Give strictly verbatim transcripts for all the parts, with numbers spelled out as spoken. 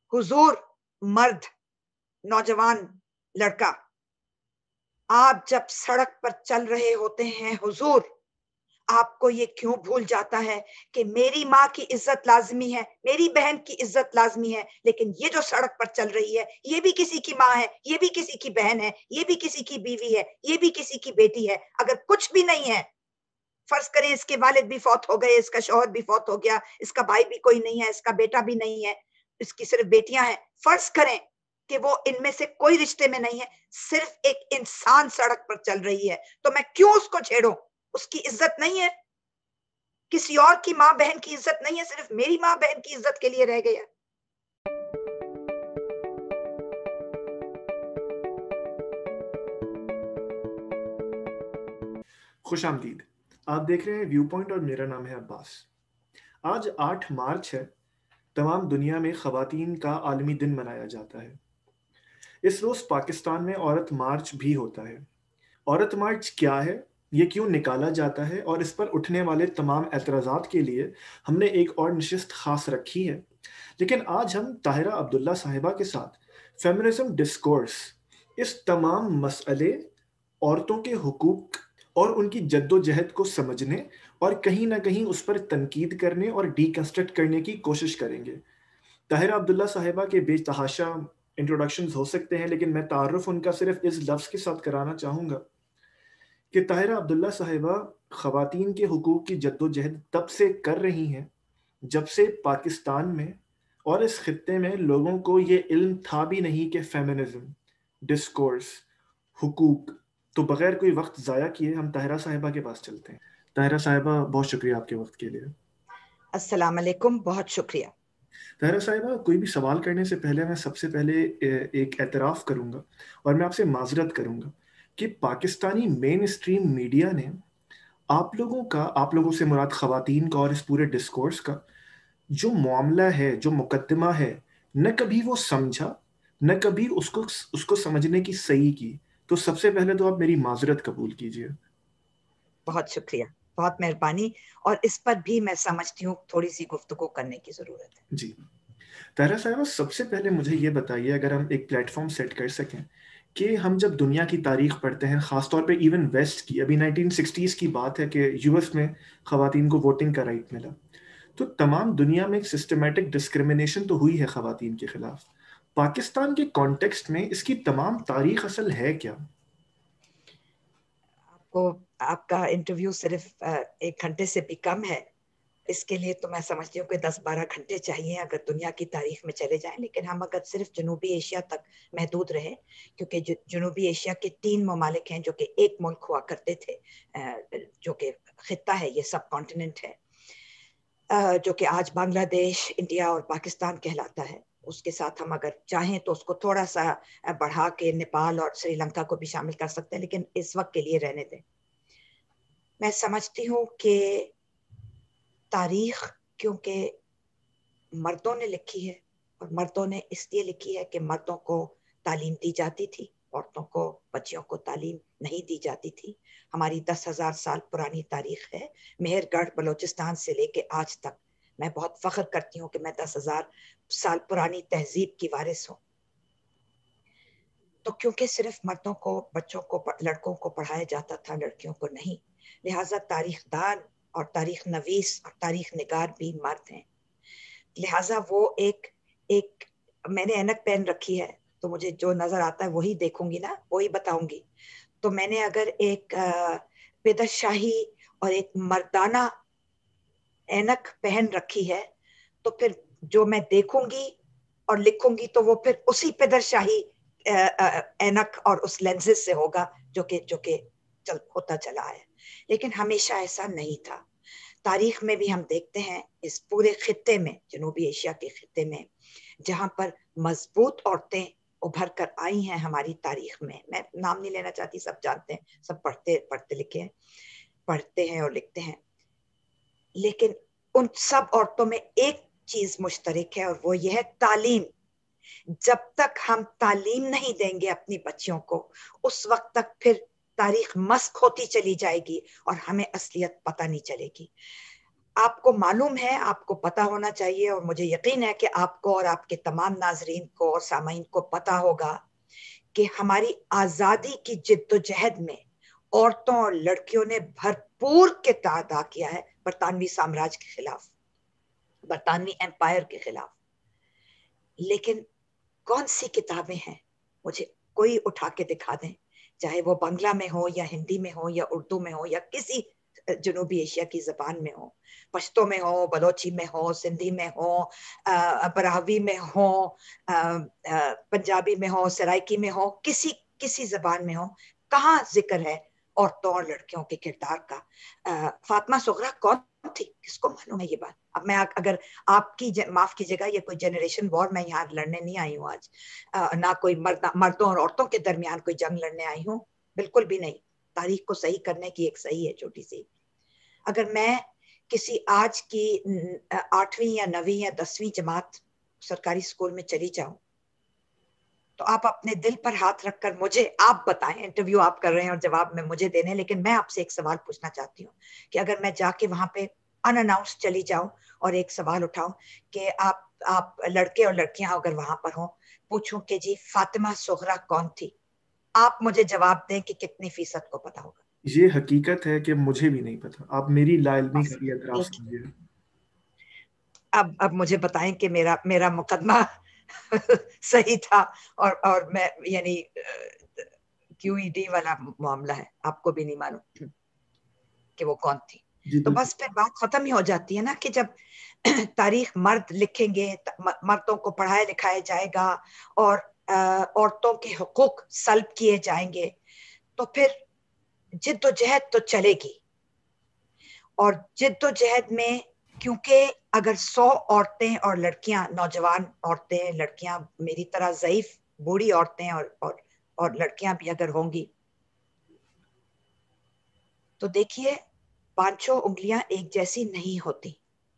حضور مرد، نوجوان لڑکا، آپ جب سڑک پر چل رہے ہوتے ہیں حضور، آپ کو یہ کیوں بھول جاتا ہے کہ میری ماں کی عزت لازمی ہے، میری بہن کی عزت لازمی ہے، لیکن یہ جو سڑک پر چل رہی ہے یہ بھی کسی کی ماں ہے، یہ بھی کسی کی بہن ہے، یہ بھی کسی کی بیوی ہے، یہ بھی کسی کی بیٹی ہے۔ اگر کچھ بھی نہیں ہے، فرض کریں اس کے والد بھی فوت ہو گئے، اس کا شوہر بھی فوت ہو گیا، اس کا بھائی بھی کوئی نہیں ہے، اس کا بیٹا بھی نہیں ہے، اس کی صرف بیٹیاں ہیں، فرض کریں کہ وہ ان میں سے کوئی رشتے میں نہیں ہے، صرف ایک انسان سڑک پر چل رہی ہے، تو میں کیوں اس کو چھیڑوں؟ اس کی عزت نہیں ہے؟ کسی اور کی ماں بہن کی عزت نہیں ہے؟ صرف میری ماں بہن کی عزت کے لیے رہ گیا۔ خوش آمدید، آپ دیکھ رہے ہیں ویو پوائنٹ اور میرا نام ہے عباس۔ آج آٹھ مارچ ہے، تمام دنیا میں خواتین کا عالمی دن منایا جاتا ہے۔ اس روز پاکستان میں عورت مارچ بھی ہوتا ہے۔ عورت مارچ کیا ہے، یہ کیوں نکالا جاتا ہے، اور اس پر اٹھنے والے تمام اعتراضات کے لیے ہم نے ایک اور نشست خاص رکھی ہے۔ لیکن آج ہم طاہرہ عبداللہ صاحبہ کے ساتھ فیمنزم ڈسکورس، اس تمام مسئلے، عورتوں کے حقوق اور ان کی جد و جہد کو سمجھنے اور کہیں نہ کہیں اس پر تنقید کرنے اور ڈی کنسٹرکٹ کرنے کی کوشش کریں گے۔ طاہرہ عبداللہ صاحبہ کے بے تحاشا انٹروڈکشنز ہو سکتے ہیں، لیکن میں تعارف ان کا صرف اس لفظ کے ساتھ کرانا چاہوں گا کہ طاہرہ عبداللہ صاحبہ خواتین کے حقوق کی جد و جہد تب سے کر رہی ہیں جب سے پاکستان میں اور اس خطے میں لوگوں کو یہ علم تھا بھی نہیں کہ فیمنزم، ڈسکورس، حقوق۔ تو بغیر کوئی وقت ضائع کیے ہم طاہرہ صاحبہ کے پاس چلتے ہیں۔ طاہرہ صاحبہ بہت شکریہ آپ کے وقت کے لیے۔ السلام علیکم، بہت شکریہ۔ طاہرہ صاحبہ، کوئی بھی سوال کرنے سے پہلے میں سب سے پہلے ایک اعتراف کروں گا اور میں آپ سے معذرت کروں گا کہ پاکستانی مین اسٹریم میڈیا نے آپ لوگوں کا، آپ لوگوں سے مراد خواتین کا اور اس پورے ڈسکورس کا جو معاملہ ہے، جو مقدمہ ہے، نہ کبھی وہ سمجھا، نہ کبھی اس کو اس کو سمجھنے کی صحیح کی۔ تو سب سے پہلے تو آپ میری معذرت قبول کیجیے۔ بہت شکریہ، بہت مہربانی، اور اس پر بھی میں سمجھتی ہوں تھوڑی سی گفتگو کرنے کی ضرورت ہے۔ جی طاہرہ صاحبہ، سب سے پہلے مجھے یہ بتائیے، اگر ہم ایک پلیٹ فارم سیٹ کر سکیں کہ ہم جب دنیا کی تاریخ پڑھتے ہیں، خاص طور پہ ایون ویسٹ کی، ابھی نائنٹین سکسٹیز کی بات ہے کہ یو ایس میں خواتین کو ووٹنگ کا رائٹ ملا، تو تمام دنیا میں ایک سسٹمیٹک ڈسکرمنیشن تو ہوئی ہے خواتین کے خلاف۔ پاکستان کے کانٹیکسٹ میں اس کی تمام تاریخ اصل ہے کیا؟ آپ کو آپ کا انٹرویو صرف ایک گھنٹے سے بھی کم ہے، اس کے لیے تو میں سمجھتی ہوں کہ دس بارہ گھنٹے چاہیے اگر دنیا کی تاریخ میں چلے جائیں، لیکن ہم اگر صرف جنوبی ایشیا تک محدود رہے، کیونکہ جنوبی ایشیا کے تین ممالک ہیں جو کہ ایک ملک ہوا کرتے تھے، جو کہ خطہ ہے، یہ سب کانٹیننٹ ہے، جو کہ آج بنگلہ دیش، انڈیا اور پاکستان کہلاتا ہے۔ اس کے ساتھ ہم اگر چاہیں تو اس کو تھوڑا سا بڑھا کے نیپال اور سری لنکا کو بھی شامل کر سکتے ہیں، لیکن اس وقت کے لیے رہنے دیں۔ میں سمجھتی ہوں کہ تاریخ کیونکہ مردوں نے لکھی ہے، اور مردوں نے اس لیے لکھی ہے کہ مردوں کو تعلیم دی جاتی تھی، عورتوں کو، بچیوں کو تعلیم نہیں دی جاتی تھی۔ ہماری دس ہزار سال پرانی تاریخ ہے، مہر گڑھ بلوچستان سے لے کے آج تک۔ میں بہت فخر کرتی ہوں کہ میں دس ہزار سال پرانی تہذیب کی وارث ہوں۔ تو کیونکہ صرف مردوں کو، بچوں کو، لڑکوں کو پڑھایا جاتا تھا، لڑکیوں کو نہیں، لہٰذا تاریخ دان اور تاریخ نویس اور تاریخ نگار بھی مرد ہیں۔ لہٰذا وہ ایک ایک میں نے اینک پہن رکھی ہے تو مجھے جو نظر آتا ہے وہی دیکھوں گی نا، وہی بتاؤں گی۔ تو میں نے اگر ایک پدر شاہی اور ایک مردانہ اینک پہن رکھی ہے تو پھر جو میں دیکھوں گی اور لکھوں گی تو وہ پھر اسی پدر شاہی اینک اور اس لینزز سے ہوگا جو کہ جو کہ چل ہوتا چلا ہے۔ لیکن ہمیشہ ایسا نہیں تھا۔ تاریخ میں بھی ہم دیکھتے ہیں اس پورے خطے میں، جنوبی ایشیا کے خطے میں، جہاں پر مضبوط عورتیں ابھر کر آئی ہیں ہماری تاریخ میں، میں نام نہیں لینا چاہتی، سب جانتے ہیں، سب پڑھتے پڑھتے لکھے ہیں، پڑھتے ہیں اور لکھتے ہیں، لیکن ان سب عورتوں میں ایک چیز مشترک ہے اور وہ یہ ہے تعلیم۔ جب تک ہم تعلیم نہیں دیں گے اپنی بچیوں کو، اس وقت تک پھر تاریخ مسخ ہوتی چلی جائے گی اور ہمیں اصلیت پتہ نہیں چلے گی۔ آپ کو معلوم ہے, آپ کو پتا ہونا چاہیے, اور مجھے یقین ہے کہ آپ کو اور آپ کے تمام ناظرین کو اور سامعین کو پتا ہوگا کہ ہماری آزادی کی جد و جہد میں عورتوں اور لڑکیوں نے بھرپور کردار ادا کیا ہے برطانوی سامراج کے خلاف, برطانوی امپائر کے خلاف. لیکن کون سی کتابیں ہیں, مجھے کوئی اٹھا کے دکھا دیں, چاہے وہ بنگلہ میں ہو یا ہندی میں ہو یا اردو میں ہو یا کسی جنوبی ایشیا کی زبان میں ہو, پشتو میں ہو, بلوچی میں ہو, سندھی میں ہو, براہوی میں ہو, پنجابی میں ہو, سرائکی میں ہو, کسی کسی زبان میں ہو, کہاں ذکر ہے عورتوں اور لڑکیوں کے کردار کا؟ فاطمہ صغرا کون تھی, کس کو معلوم ہے یہ بات؟ اب میں اگر آپ کی معاف کیجیے گا, یہ کوئی جنریشن وار میں یہاں لڑنے نہیں آئی ہوں آج, نہ کوئی مرد مردوں اور عورتوں کے درمیان کوئی جنگ لڑنے آئی ہوں, بالکل بھی نہیں. تاریخ کو صحیح کرنے کی ایک صحیح ہے چھوٹی سی. اگر میں کسی آج کی آٹھویں یا نویں یا دسویں جماعت سرکاری اسکول میں چلی جاؤں تو آپ اپنے دل پر ہاتھ رکھ کر مجھے آپ بتائیں, انٹرویو آپ کر رہے ہیں اور جواب میں مجھے دینے, لیکن میں آپ سے ایک سوال پوچھنا چاہتی ہوں کہ اگر میں جا کے وہاں پہ ان اناؤنس چلی جاؤں اور ایک سوال اٹھاؤں کہ آپ آپ لڑکے اور لڑکیاں اگر وہاں پر ہوں, پوچھوں کہ جی فاطمہ صغرا کون تھی, آپ مجھے جواب دیں کہ کتنی فیصد کو پتا ہوگا؟ یہ حقیقت ہے کہ مجھے بھی نہیں پتا, آپ میری لا علمی کا بھی اعتراف کیجیے. اب اب مجھے بتائیں کہ میرا میرا مقدمہ صحیح تھا اور اور میں یعنی کیو ای ڈی والا معاملہ ہے, آپ کو بھی نہیں معلوم کہ وہ کون تھی. جی تو بس پھر بات ختم ہی ہو جاتی ہے نا کہ جب تاریخ مرد لکھیں گے, مردوں کو پڑھایا لکھایا جائے گا اور عورتوں کے حقوق سلب کیے جائیں گے, تو پھر جد و جہد تو چلے گی. اور جد و جہد میں کیونکہ اگر سو عورتیں اور لڑکیاں, نوجوان عورتیں لڑکیاں, میری طرح ضعیف بوڑھی عورتیں اور اور اور لڑکیاں بھی اگر ہوں گی, تو دیکھیے پانچوں انگلیاں ایک جیسی نہیں ہوتی.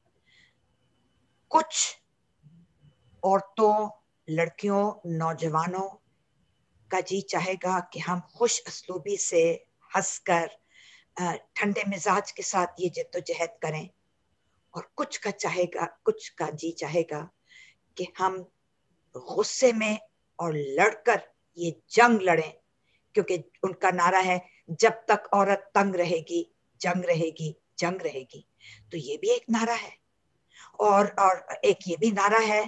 کچھ عورتوں, لڑکیوں, نوجوانوں کا جی چاہے گا کہ ہم خوش اسلوبی سے ہنس کر ٹھنڈے مزاج کے ساتھ یہ جد و جہد کریں, اور کچھ کا چاہے گا کچھ کا جی چاہے گا کہ ہم غصے میں اور لڑ کر یہ جنگ لڑیں, کیونکہ ان کا نعرہ ہے جب تک عورت تنگ رہے گی جنگ رہے گی, جنگ رہے گی. تو یہ بھی ایک نعرہ ہے, اور اور ایک یہ بھی نعرہ ہے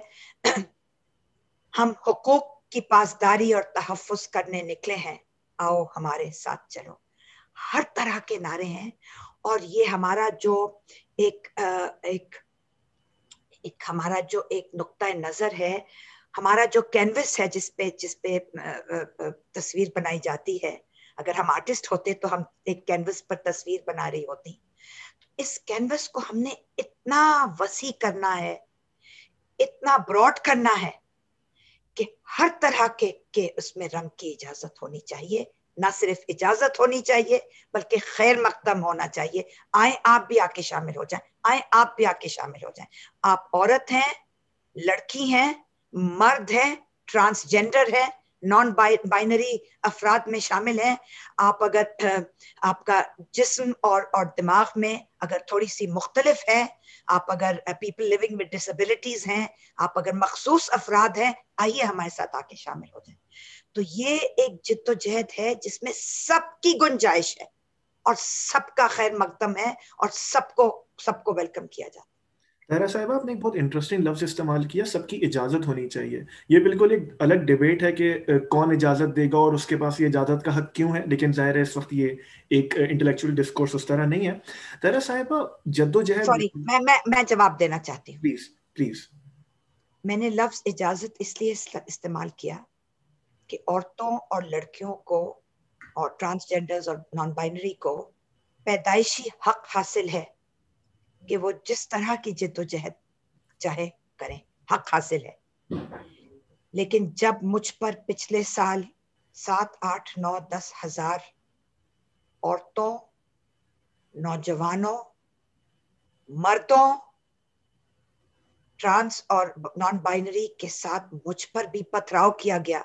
ہم حقوق کی پاسداری اور تحفظ کرنے نکلے ہیں, آؤ ہمارے ساتھ چلو. ہر طرح کے نعرے ہیں, اور یہ ہمارا جو ایک ایک ایک ہمارا جو ایک نقطۂ نظر ہے, ہمارا جو کینوس ہے جس پہ جس پہ تصویر بنائی جاتی ہے, اگر ہم آرٹسٹ ہوتے تو ہم ایک کینوس پر تصویر بنا رہی ہوتی. اس کینوس کو ہم نے اتنا وسیع کرنا ہے, اتنا براڈ کرنا ہے کہ ہر طرح کے کے اس میں رنگ کی اجازت ہونی چاہیے. نہ صرف اجازت ہونی چاہیے بلکہ خیر مقدم ہونا چاہیے. آئیں آپ بھی آ کے شامل ہو جائیں, آئیں آپ بھی آ کے شامل ہو جائیں. آپ عورت ہیں, لڑکی ہیں, مرد ہیں, ٹرانسجینڈر ہیں, نان بائنری افراد میں شامل ہیں. آپ اگر آپ کا جسم اور اور دماغ میں اگر تھوڑی سی مختلف ہے, آپ اگر پیپل لیونگ ود ڈسیبلٹیز ہیں, آپ اگر مخصوص افراد ہیں, آئیے ہمارے ساتھ آ کے شامل ہو جائیں. تو یہ ایک جد و جہد ہے جس میں سب کی گنجائش ہے اور سب کا خیر مقدم ہے اور سب کو سب کو ویلکم کیا جاتا ہے. طاہرہ صاحبہ, آپ نے ایک بہت انٹرسٹنگ لفظ استعمال کیا, سب کی اجازت ہونی چاہیے. یہ بالکل ایک الگ ڈیبیٹ ہے کہ کون اجازت دے گا اور اس کے پاس یہ اجازت کا حق کیوں ہے, لیکن ظاہر ہے اس وقت یہ ایک انٹلیکچوئل ڈسکورس اس طرح نہیں ہے. طاہرہ صاحبہ, جد و جہد, سوری میں میں میں جواب دینا چاہتی ہوں. Please please. میں نے لفظ اجازت اس لیے استعمال کیا کہ عورتوں اور لڑکیوں کو اور ٹرانسجینڈرز اور نان بائنری کو پیدائشی حق حاصل ہے کہ وہ جس طرح کی جد و جہد چاہے کریں, حق حاصل ہے. لیکن جب مجھ پر پچھلے سال سات آٹھ نو دس ہزار عورتوں, نوجوانوں, مردوں, ٹرانس اور نان بائنری کے ساتھ مجھ پر بھی پتھراؤ کیا گیا,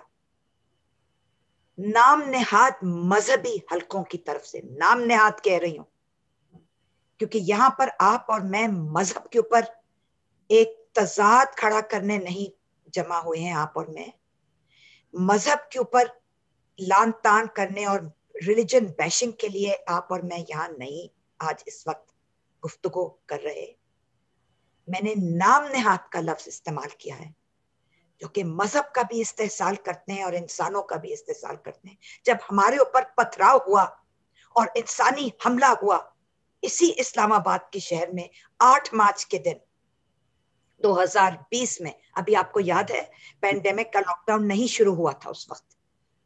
نام نہاد مذہبی حلقوں کی طرف سے, نام نہاد کہہ رہی ہوں, کیونکہ یہاں پر آپ اور میں مذہب کے اوپر ایک تضاد کھڑا کرنے نہیں جمع ہوئے ہیں. آپ اور میں مذہب کے اوپر لان تان کرنے اور ریلیجن بیشنگ کے لیے آپ اور میں یہاں نہیں آج اس وقت گفتگو کر رہے. میں نے نام نہاد کا لفظ استعمال کیا ہے جو کہ مذہب کا بھی استحصال کرتے ہیں اور انسانوں کا بھی استحصال کرتے ہیں. جب ہمارے اوپر پتھراؤ ہوا اور انسانی حملہ ہوا اسی اسلام آباد کے شہر میں آٹھ مارچ کے دن دو ہزار بیس میں، ابھی آپ کو یاد ہے پینڈیمک کا لاک ڈاؤن نہیں شروع ہوا تھا اس وقت،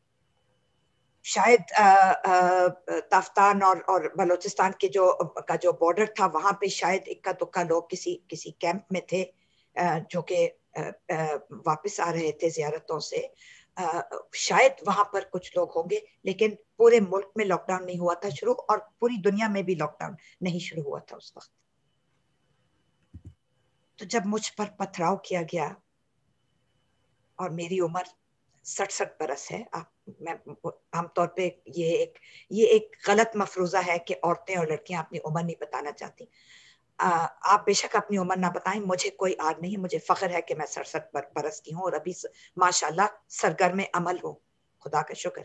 شاید تافتان اور اور بلوچستان کے جو کا جو بارڈر تھا وہاں پہ شاید اکا دکا لوگ کسی کسی کیمپ میں تھے جو کہ واپس آ رہے تھے زیارتوں سے، شاید وہاں پر کچھ لوگ ہوں گے، لیکن پورے ملک میں لاک ڈاؤن نہیں ہوا تھا شروع، اور پوری دنیا میں بھی لاک ڈاؤن نہیں شروع ہوا تھا اس وقت. تو جب مجھ پر پتھراؤ کیا گیا اور میری عمر سٹھ سٹھ برس ہے، میں عام طور پہ یہ ایک یہ ایک غلط مفروضہ ہے کہ عورتیں اور لڑکیاں اپنی عمر نہیں بتانا چاہتی. آپ بے شک اپنی عمر نہ بتائیں، مجھے کوئی آر نہیں ہے، مجھے فخر ہے کہ میں سڑسٹھ برس کی ہوں اور ابھی ماشاءاللہ سرگرم عمل ہوں، خدا کا شکر.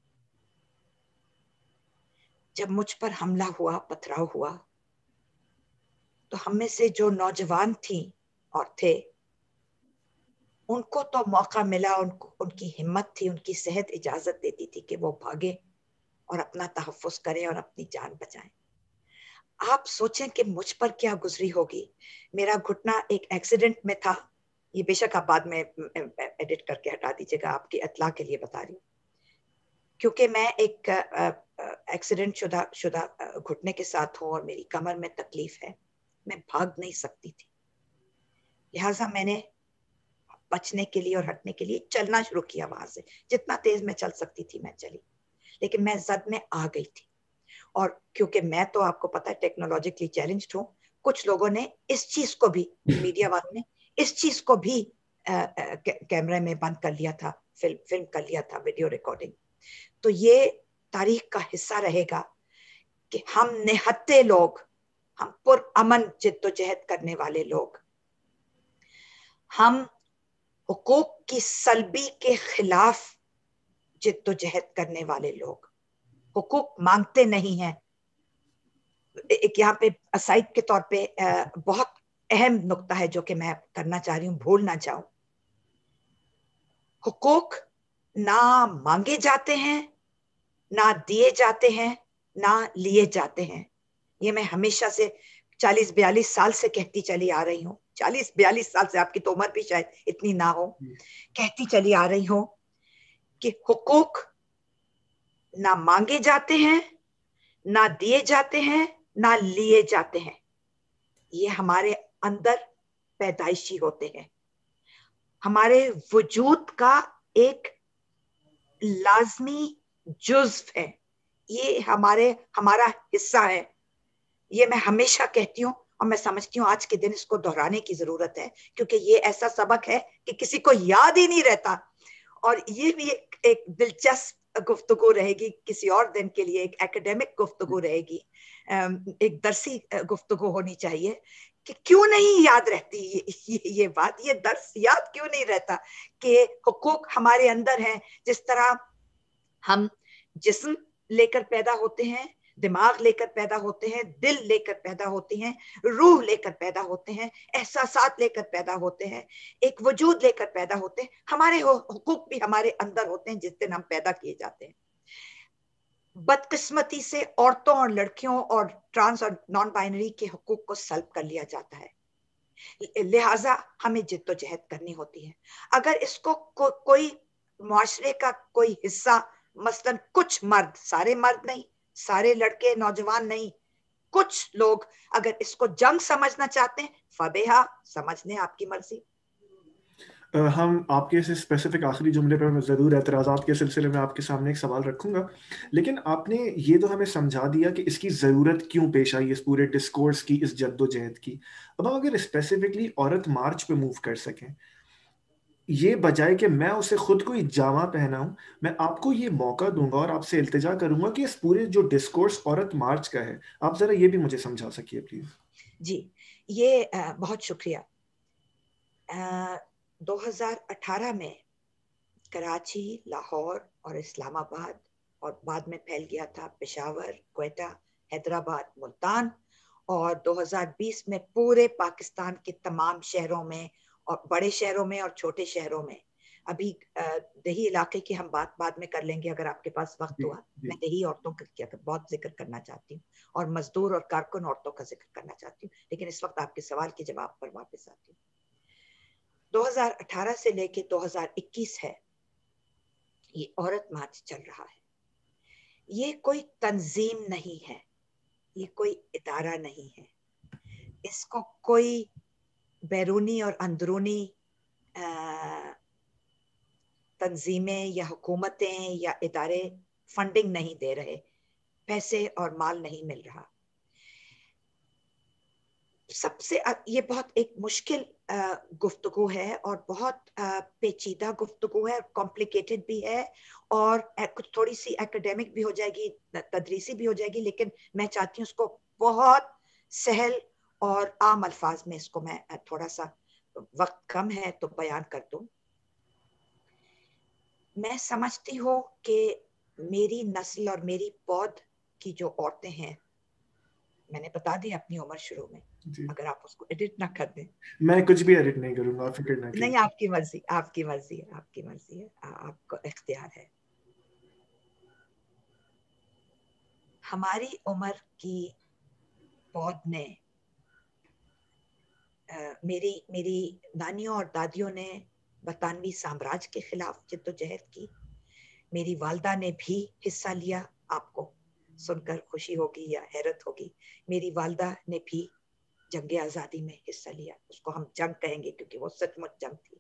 جب مجھ پر حملہ ہوا، پتھراؤ ہوا، تو ہم میں سے جو نوجوان تھیں اور تھے ان کو تو موقع ملا، ان کو ان کی ہمت تھی، ان کی صحت اجازت دیتی تھی کہ وہ بھاگے اور اپنا تحفظ کریں اور اپنی جان بچائیں. آپ سوچیں کہ مجھ پر کیا گزری ہوگی. میرا گھٹنا ایک ایکسیڈنٹ میں تھا، یہ بے شک آپ بعد میں ایڈٹ کر کے ہٹا دیجیے گا، آپ کی اطلاع کے لیے بتا رہی ہوں، کیونکہ میں ایک ایکسیڈنٹ شدہ شدہ گھٹنے کے ساتھ ہوں اور میری کمر میں تکلیف ہے، میں بھاگ نہیں سکتی تھی. لہٰذا میں نے بچنے کے لیے اور ہٹنے کے لیے چلنا شروع کیا. وہاں سے جتنا تیز میں چل سکتی تھی میں چلی، لیکن میں زد میں آ گئی تھی. اور کیونکہ میں تو آپ کو پتا ہے ٹیکنالوجیکلی چیلنجڈ ہوں، کچھ لوگوں نے اس چیز کو بھی، میڈیا والوں نے اس چیز کو بھی کیمرے میں بند کر لیا تھا، فلم فلم کر لیا تھا، ویڈیو ریکارڈنگ. تو یہ تاریخ کا حصہ رہے گا کہ ہم نہتے لوگ، ہم پر امن جد و جہد کرنے والے لوگ، ہم حقوق کی سلبی کے خلاف جد و جہد کرنے والے لوگ، حقوق مانگتے نہیں ہیں. ایک یہاں پہ اسائد کے طور پہ بہت اہم نقطہ ہے جو کہ میں کرنا چاہ رہی ہوں، بھول نہ جاؤں. حقوق نہ مانگے جاتے ہیں، نہ دیے جاتے ہیں، نہ لیے جاتے ہیں. یہ میں ہمیشہ سے چالیس بیالیس سال سے کہتی چلی آ رہی ہوں، چالیس بیالیس سال سے، آپ کی تو عمر بھی شاید اتنی نہ ہو، کہتی چلی آ رہی ہوں کہ حقوق نہ مانگے جاتے ہیں، نہ دیے جاتے ہیں، نہ لیے جاتے ہیں. یہ ہمارے اندر پیدائشی ہوتے ہیں، ہمارے وجود کا ایک لازمی جزو ہے، یہ ہمارے ہمارا حصہ ہے. یہ میں ہمیشہ کہتی ہوں اور میں سمجھتی ہوں آج کے دن اس کو دہرانے کی ضرورت ہے، کیونکہ یہ ایسا سبق ہے کہ کسی کو یاد ہی نہیں رہتا. اور یہ بھی ایک, ایک دلچسپ گفتگو رہے گی کسی اور دن کے لیے، ایک ایکیڈیمک گفتگو رہے گی، ایک درسی گفتگو ہونی چاہیے کہ کیوں نہیں یاد رہتی یہ, یہ بات، یہ درس یاد کیوں نہیں رہتا کہ حقوق ہمارے اندر ہیں. جس طرح ہم جسم لے کر پیدا ہوتے ہیں، دماغ لے کر پیدا ہوتے ہیں، دل لے کر پیدا ہوتے ہیں، روح لے کر پیدا ہوتے ہیں، احساسات لے کر پیدا ہوتے ہیں، ایک وجود لے کر پیدا ہوتے ہیں. ہمارے حقوق بھی ہمارے اندر ہوتے ہیں جس دن ہم پیدا کیے جاتے ہیں. بدقسمتی سے عورتوں اور لڑکیوں اور ٹرانس اور نان بائنری کے حقوق کو سلب کر لیا جاتا ہے، لہٰذا ہمیں جد و جہد کرنی ہوتی ہے. اگر اس کو کو, کوئی معاشرے کا کوئی حصہ، مثلا کچھ مرد، سارے مرد نہیں، سارے لڑکے نوجوان نہیں، کچھ لوگ اگر اس کو جنگ سمجھنا چاہتے ہیں، فبیہا، سمجھنے آپ کی مرضی. ہم آپ کے اس اسپیسیفک آخری جملے پر میں ضرور اعتراضات کے سلسلے میں آپ کے سامنے ایک سوال رکھوں گا، لیکن آپ نے یہ تو ہمیں سمجھا دیا کہ اس کی ضرورت کیوں پیش آئی، اس پورے ڈسکورس کی، اس جد و جہد کی. اب ہم اگر اسپیسیفکلی عورت مارچ پہ موو کر سکیں، یہ بجائے کہ میں اسے خود کوئی جامہ پہناؤں، میں آپ کو یہ موقع دوں گا اور آپ سے التجا کروں گا کہ اس پورے جو ڈسکورس عورت مارچ کا ہے، آپ ذرا یہ بھی مجھے سمجھا سکیے پلیز۔ جی، یہ بہت شکریہ۔ دو ہزار اٹھارہ میں کراچی، لاہور اور اسلام آباد، اور بعد میں پھیل گیا تھا پشاور، کوئٹہ، حیدرآباد، ملتان، اور دو ہزار بیس میں پورے پاکستان کے تمام شہروں میں، اور بڑے شہروں میں اور چھوٹے شہروں میں۔ ابھی دیہی علاقے کی ہم بات بعد میں کر لیں گے اگر آپ کے پاس وقت ہوا۔ میں دیہی عورتوں کا بہت ذکر کرنا چاہتی ہوں اور مزدور اور کارکن عورتوں کا ذکر کرنا چاہتی ہوں، لیکن اس وقت آپ کے سوال کے جواب پر واپس آتی ہوں۔ دو ہزار اٹھارہ سے لے کے دو ہزار اکیس ہے، یہ عورت مارچ چل رہا ہے۔ یہ کوئی تنظیم نہیں ہے، یہ کوئی ادارہ نہیں ہے، اس کو کوئی بیرونی اور اندرونی تنظیمیں یا حکومتیں یا ادارے فنڈنگ نہیں دے رہے، پیسے اور مال نہیں مل رہا۔ سب سے یہ بہت ایک مشکل گفتگو ہے اور بہت پیچیدہ گفتگو ہے، کمپلیکیٹڈ بھی ہے، اور کچھ تھوڑی سی ایکڈیمک بھی ہو جائے گی، تدریسی بھی ہو جائے گی، لیکن میں چاہتی ہوں اس کو بہت سہل اور عام الفاظ میں اس کو میں تھوڑا سا، وقت کم ہے تو بیان کر دوں۔ میں سمجھتی ہوں کہ میری نسل اور میری پود کی جو عورتیں ہیں، میں نے بتا دی اپنی عمر شروع میں، اگر آپ اس کو ایڈٹ نہ کر دیں۔ میں کچھ بھی ایڈٹ نہیں کروں گا، فکر نہ کیجیے۔ نہیں، آپ کی مرضی، آپ کی مرضی ہے، آپ کی مرضی ہے، آپ کو اختیار ہے۔ ہماری عمر کی پود نے، میری میری نانیوں اور دادیوں نے برطانوی سامراج کے خلاف جد و جہد کی، میری والدہ نے بھی حصہ لیا۔ آپ کو سن کر خوشی ہوگی یا حیرت ہوگی، میری والدہ نے بھی جنگ آزادی میں حصہ لیا، اس کو ہم جنگ کہیں گے کیونکہ وہ سچ مچ جنگ تھی۔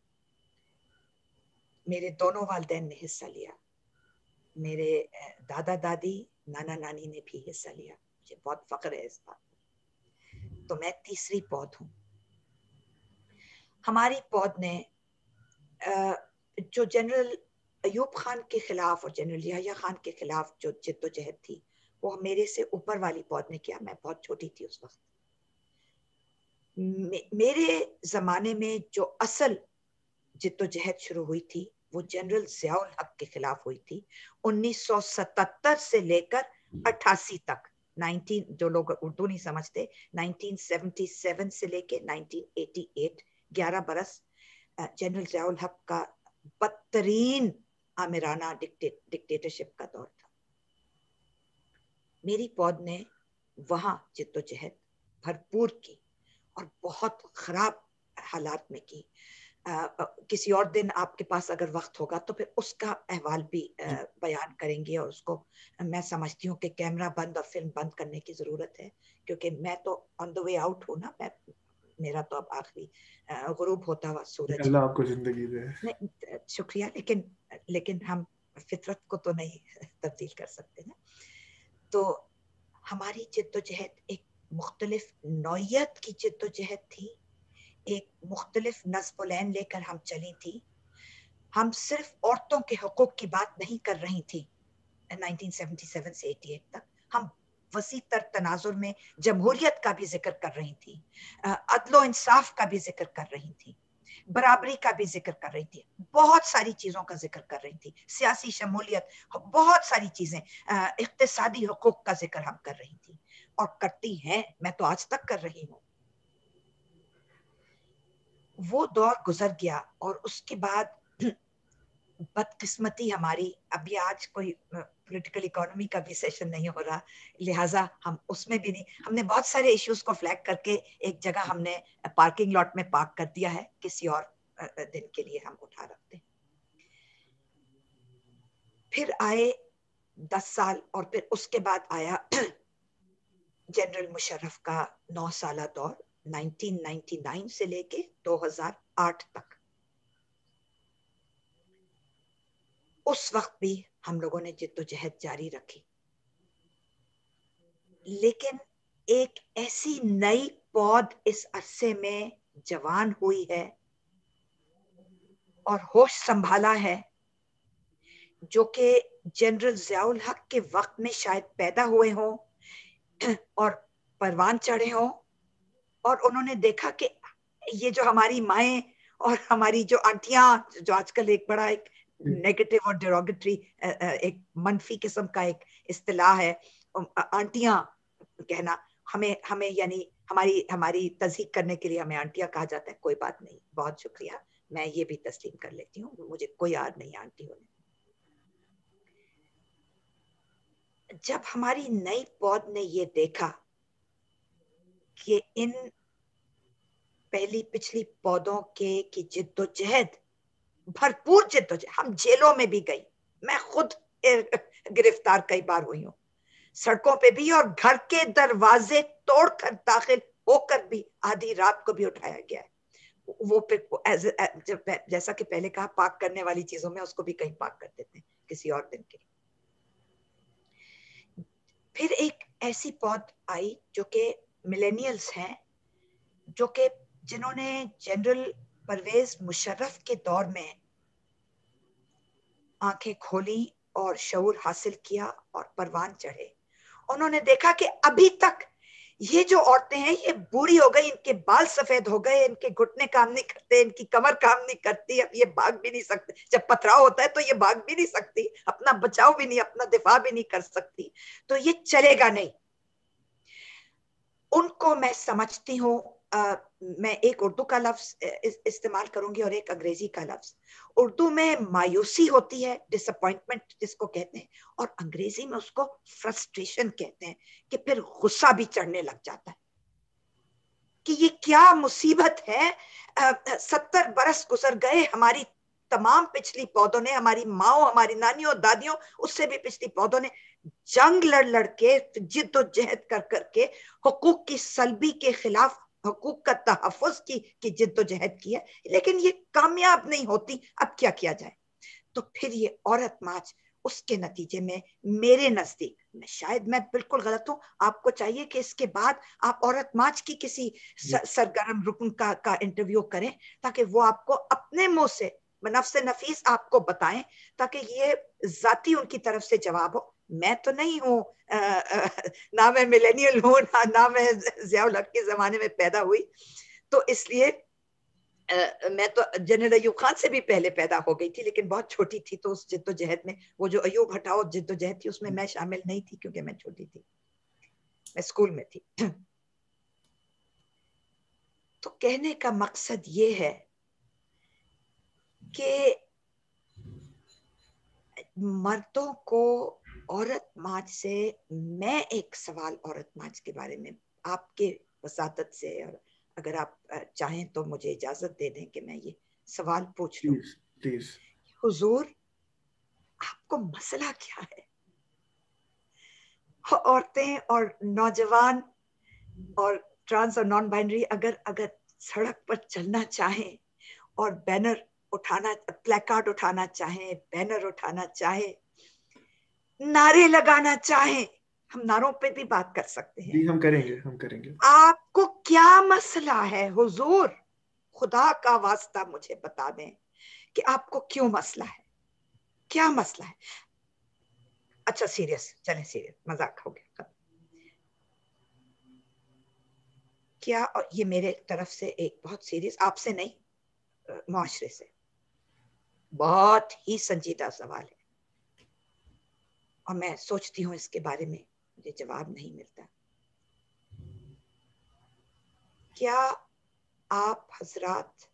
میرے دونوں والدین نے حصہ لیا، میرے دادا دادی، نانا نانی نے بھی حصہ لیا، مجھے بہت فخر ہے اس بات پر۔ تو میں تیسری پود ہوں۔ ہماری پود نے جو جنرل ایوب خان کے خلاف اور جنرل یحییٰ خان کے خلاف جو جد و جہد تھی، وہ میرے سے اوپر والی پود نے کیا، میں بہت چھوٹی تھی اس وقت۔ میرے زمانے میں جو اصل جد و جہد شروع ہوئی تھی وہ جنرل ضیاء الحق کے خلاف ہوئی تھی، انیس سو ستتر سے لے کر اٹھاسی تک، نائنٹین جو لوگ اردو نہیں سمجھتے، نائنٹین سیونٹی سیون سے لے کے نائنٹین ایٹی ایٹ، گیارہ برس جنرل ضیاء الحق کا بدترین آمرانہ ڈکٹیٹرشپ کا دور تھا۔ میری پود نے وہاں جد و جہد بھرپور کی اور بہت خراب حالات میں کی۔ کسی اور دن آپ کے پاس اگر وقت ہوگا تو پھر اس کا احوال بھی بیان کریں گے، اور اس کو میں سمجھتی ہوں کہ کیمرہ بند اور فلم بند کرنے کی ضرورت ہے، کیونکہ میں تو آن دا وے آؤٹ ہوں نا، میں میرا تو اب آخری غروب ہوتا ہوا سورج ہے۔ اللہ آپ کو زندگی دے۔ شکریہ، لیکن لیکن ہم فطرت کو تو نہیں تبدیل کر سکتے نا۔ تو ہماری جد و جہد ایک مختلف نوعیت کی جد و جہد تھی، ایک مختلف نصب العین لے کر ہم چلی تھی۔ ہم صرف عورتوں کے حقوق کی بات نہیں کر رہی تھی نائنٹین سیونٹی سیون سے اٹھاسی تک، ہم وسیع تر تناظر میں جمہوریت کا بھی ذکر کر رہی تھی، عدل و انصاف کا بھی ذکر کر رہی تھی، برابری کا بھی ذکر کر رہی تھی، بہت ساری چیزوں کا ذکر کر رہی تھی، سیاسی شمولیت، بہت ساری چیزیں، اقتصادی حقوق کا ذکر ہم کر رہی تھی اور کرتی ہیں، میں تو آج تک کر رہی ہوں۔ وہ دور گزر گیا اور اس کے بعد بدقسمتی ہماری، ابھی آج کوئی پولیٹیکل اکانومی کا بھی سیشن نہیں ہو رہا، لہٰذا ہم اس میں بھی نہیں، ہم نے بہت سارے ایشوز کو فلیگ کر کے ایک جگہ ہم نے پارکنگ لاٹ میں پارک کر دیا ہے، کسی اور دن کے لیے ہم اٹھا رکھتے ہیں۔ پھر آئے دس سال اور پھر اس کے بعد آیا جنرل مشرف کا نو سالہ دور، نائنٹین نائنٹی نائن سے لے کے دو ہزار آٹھ تک۔ اس وقت بھی ہم لوگوں نے جد و جہد جاری رکھی، لیکن ایک ایسی نئی پود اس عرصے میں جوان ہوئی ہے اور ہوش संभाला है, जो कि जनरल ज़ियाउल हक के वक्त में शायद पैदा हुए हों और परवान चढ़े हों, और उन्होंने देखा कि ये जो हमारी माएं और हमारी जो आंटियां, जो आजकल एक बड़ा एक नेगेटिव और डेरोगेटरी एक मनफी किस्म का एक इस्तिलाह है, आंटियां कहना, हमें हमें यानी हमारी हमारी तज़हीक करने के लिए हमें आंटियां कहा जाता है. कोई बात नहीं, बहुत शुक्रिया, मैं ये भी तस्लीम कर लेती हूँ, मुझे कोई याद नहीं आंटी होने. जब हमारी नई पौध ने ये देखा कि इन पहली पिछली पौधों के की जिद्दोजहद, भरपूर जिद्दोजहद, हम जेलों में भी गई, मैं खुद गिरफ्तार कई बार हुई हूँ, सड़कों पे भी, और घर के दरवाजे तोड़कर दाखिल होकर भी आधी रात को भी उठाया गया है. वो फिर जैसा कि पहले कहा, पाक करने वाली चीजों में उसको भी कहीं पाक कर देते हैं किसी और दिन के लिए. फिर एक ऐसी पौध आई जो कि मिलेनियल्स हैं, जो कि जिन्होंने जनरल परवेज मुशर्रफ के दौर में आंखें खोली और शऊर हासिल किया और परवान चढ़े. उन्होंने देखा कि अभी तक ये जो औरतें हैं ये बूढ़ी हो गई, इनके बाल सफेद हो गए, इनके घुटने काम नहीं करते, इनकी कमर काम नहीं करती, अब ये भाग भी नहीं सकते, जब पथराव होता है तो ये भाग भी नहीं सकती, अपना बचाव भी नहीं, अपना दिफा भी नहीं कर सकती, तो ये चलेगा नहीं. उनको मैं समझती हूँ. Uh, मैं एक उर्दू का लफ्ज इस, इस्तेमाल करूंगी और एक अंग्रेजी का लफ्ज. उर्दू में मायूसी होती है, डिसअपॉइंटमेंट जिसको कहते हैं, और अंग्रेजी में उसको फ्रस्ट्रेशन कहते हैं, कि फिर गुस्सा भी चढ़ने लग जाता है कि ये क्या मुसीबत है. सत्तर बरस गुजर गए, हमारी तमाम पिछली पौधों ने, हमारी माओ, हमारी नानियों, दादियों, उससे भी पिछली पौधों ने जंग लड़ लड़ के, जिद्दोजहद कर करके हुकूक की सल्बी के खिलाफ, हुकूक का तहफ़्फ़ुज़ की की जिद्दोजहद की है, लेकिन ये कामयाब नहीं होती. अब क्या किया जाए? तो फिर ये औरत मार्च, उसके नतीजे में मेरे नजदीक, मैं शायद मैं बिल्कुल गलत हूं, आपको चाहिए कि इसके बाद आप औरत मार्च की किसी सरगर्म रुकन का का इंटरव्यू करें, ताकि वो आपको अपने मुंह से नफ्स नफीस आपको बताएं, ताकि ये जाती उनकी तरफ से जवाब हो. मैं तो नहीं हूँ, ना मैं मिलेनियल हूँ, ना, ना मैं ज़ियाउल हक के जमाने में पैदा हुई, तो इसलिए Uh, मैं तो जनरल अयूब खान से भी पहले पैदा हो गई थी, लेकिन बहुत छोटी थी, तो उस जिद्दोजहद में, वो जो अयूब हटाओ जिद्दोजहद थी, उसमें मैं शामिल नहीं थी, क्योंकि मैं छोटी थी, मैं स्कूल में थी. तो कहने का मकसद ये है कि मर्दों को औरत मार्च से, मैं एक सवाल औरत मार्च के बारे में आपके वसातत से, और अगर आप चाहें तो मुझे इजाजत दे दें कि मैं ये सवाल पूछ लूं. हुजूर, आपको मसला क्या है? औरतें और नौजवान और ट्रांस और नॉन बाइनरी अगर अगर सड़क पर चलना चाहें और बैनर उठाना, प्लेकार्ड उठाना चाहें, बैनर उठाना चाहें, नारे लगाना चाहें, हम नारों पे भी बात कर सकते हैं. जी, हम करेंगे, हम करेंगे. आपको क्या मसला है हुजूर? खुदा का वास्ता मुझे बता दें कि आपको क्यों मसला है, क्या मसला है? अच्छा सीरियस, चलें सीरियस, मजाक हो गया. क्या, और ये मेरे तरफ से एक बहुत सीरियस, आपसे नहीं, मुआशरे से बहुत ही संजीदा सवाल है, और मैं सोचती हूँ इसके बारे में मुझे जवाब नहीं मिलता. क्या आप हजरात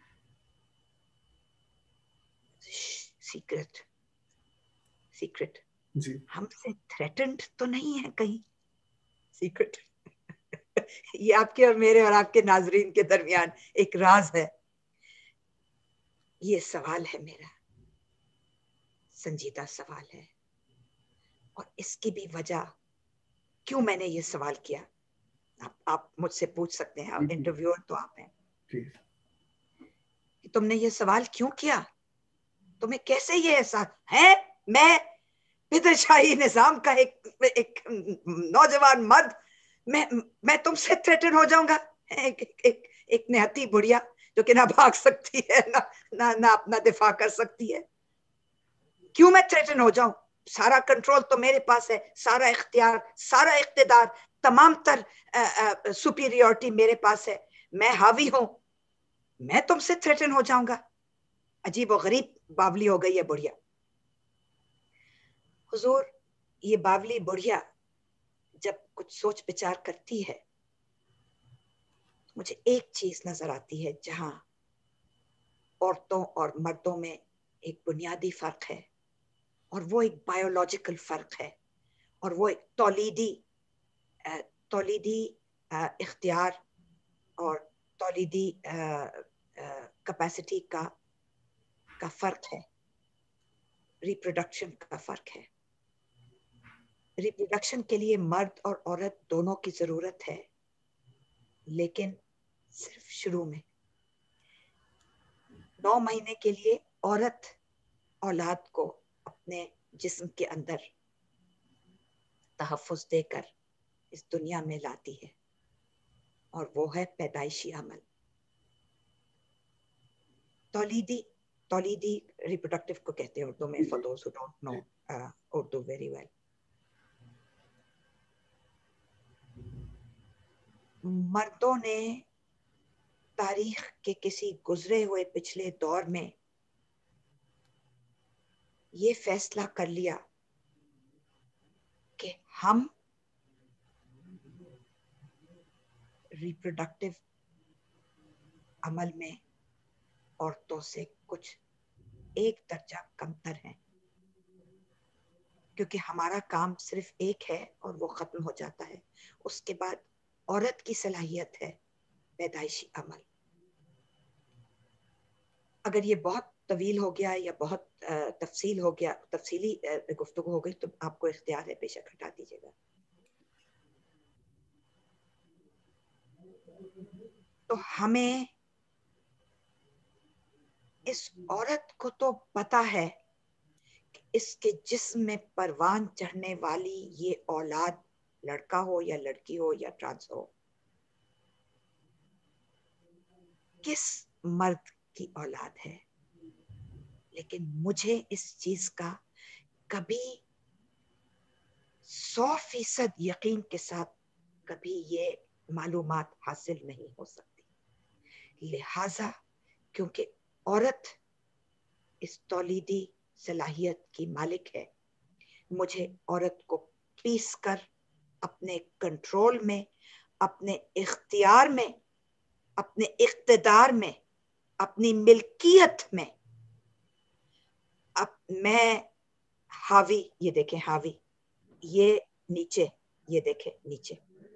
सीक्रेट सीक्रेट जी, हमसे थ्रेटेंड तो नहीं है कहीं? सीक्रेट ये आपके और मेरे और आपके नाजरीन के दरमियान एक राज है. ये सवाल है मेरा, संजीदा सवाल है, और इसकी भी वजह क्यों मैंने ये सवाल किया, आप, आप मुझसे पूछ सकते हैं, आप इंटरव्यूअर तो आप हैं, कि तुमने ये सवाल क्यों किया, तुम्हें कैसे ये एहसास है? मैं पितरशाही निजाम का एक एक नौजवान मर्द, मैं मैं तुमसे थ्रेटन हो जाऊंगा? एक एक एक, एक निहत्ती बुढ़िया جو کہ نہ بھاگ سکتی ہے نہ نہ نہ اپنا دفاع کر سکتی ہے. کیوں میں تھریٹن ہو جاؤں؟ سارا کنٹرول تو میرے پاس ہے، سارا اختیار، سارا اقتدار، تمام تر سپیریورٹی میرے پاس ہے، میں حاوی ہوں، میں تم سے تھریٹن ہو جاؤں گا؟ عجیب و غریب باولی ہو گئی ہے بڑھیا. حضور یہ باولی بڑھیا جب کچھ سوچ بچار کرتی ہے، مجھے ایک چیز نظر آتی ہے جہاں عورتوں اور مردوں میں ایک بنیادی فرق ہے، اور وہ ایک بایولوجیکل فرق ہے، اور وہ ایک تولیدی تولیدی اختیار اور تولیدی کیپیسٹی کا کا فرق ہے، ریپروڈکشن کا فرق ہے. ریپروڈکشن کے لیے مرد اور عورت دونوں کی ضرورت ہے، لیکن صرف شروع میں. نو مہینے کے لیے عورت اولاد کو اپنے جسم کے اندر تحفظ دے کر اس دنیا میں لاتی ہے، اور وہ ہے پیدائشی عمل. تولیدی تولیدی ریپروڈکٹیو کو کہتے ہیں اردو میں، for those who don't know uh, Urdu very well. مردوں نے تاریخ کے کسی گزرے ہوئے پچھلے دور میں یہ فیصلہ کر لیا کہ ہم ریپروڈکٹیو عمل میں عورتوں سے کچھ ایک درجہ کمتر ہیں، کیونکہ ہمارا کام صرف ایک ہے اور وہ ختم ہو جاتا ہے. اس کے بعد عورت کی صلاحیت ہے پیدائشی عمل. اگر یہ بہت طویل ہو گیا یا بہت تفصیل ہو گیا، تفصیلی گفتگو ہو گئی، تو آپ کو اختیار ہے، بے شک ہٹا دیجیے گا. تو ہمیں اس عورت کو تو پتا ہے کہ اس کے جسم میں پروان چڑھنے والی یہ اولاد، لڑکا ہو یا لڑکی ہو یا ٹرانس ہو، کس مرد کی اولاد ہے. لیکن مجھے اس چیز کا کبھی سو فیصد یقین کے ساتھ کبھی یہ معلومات حاصل نہیں ہو سکتی. لہذا کیونکہ عورت اس تولیدی صلاحیت کی مالک ہے، مجھے عورت کو پیس کر اپنے کنٹرول میں، اپنے اختیار میں، اپنے اقتدار میں، اپنی ملکیت میں، اب میں حاوی، یہ دیکھیں حاوی، یہ نیچے، یہ دیکھیں نیچے،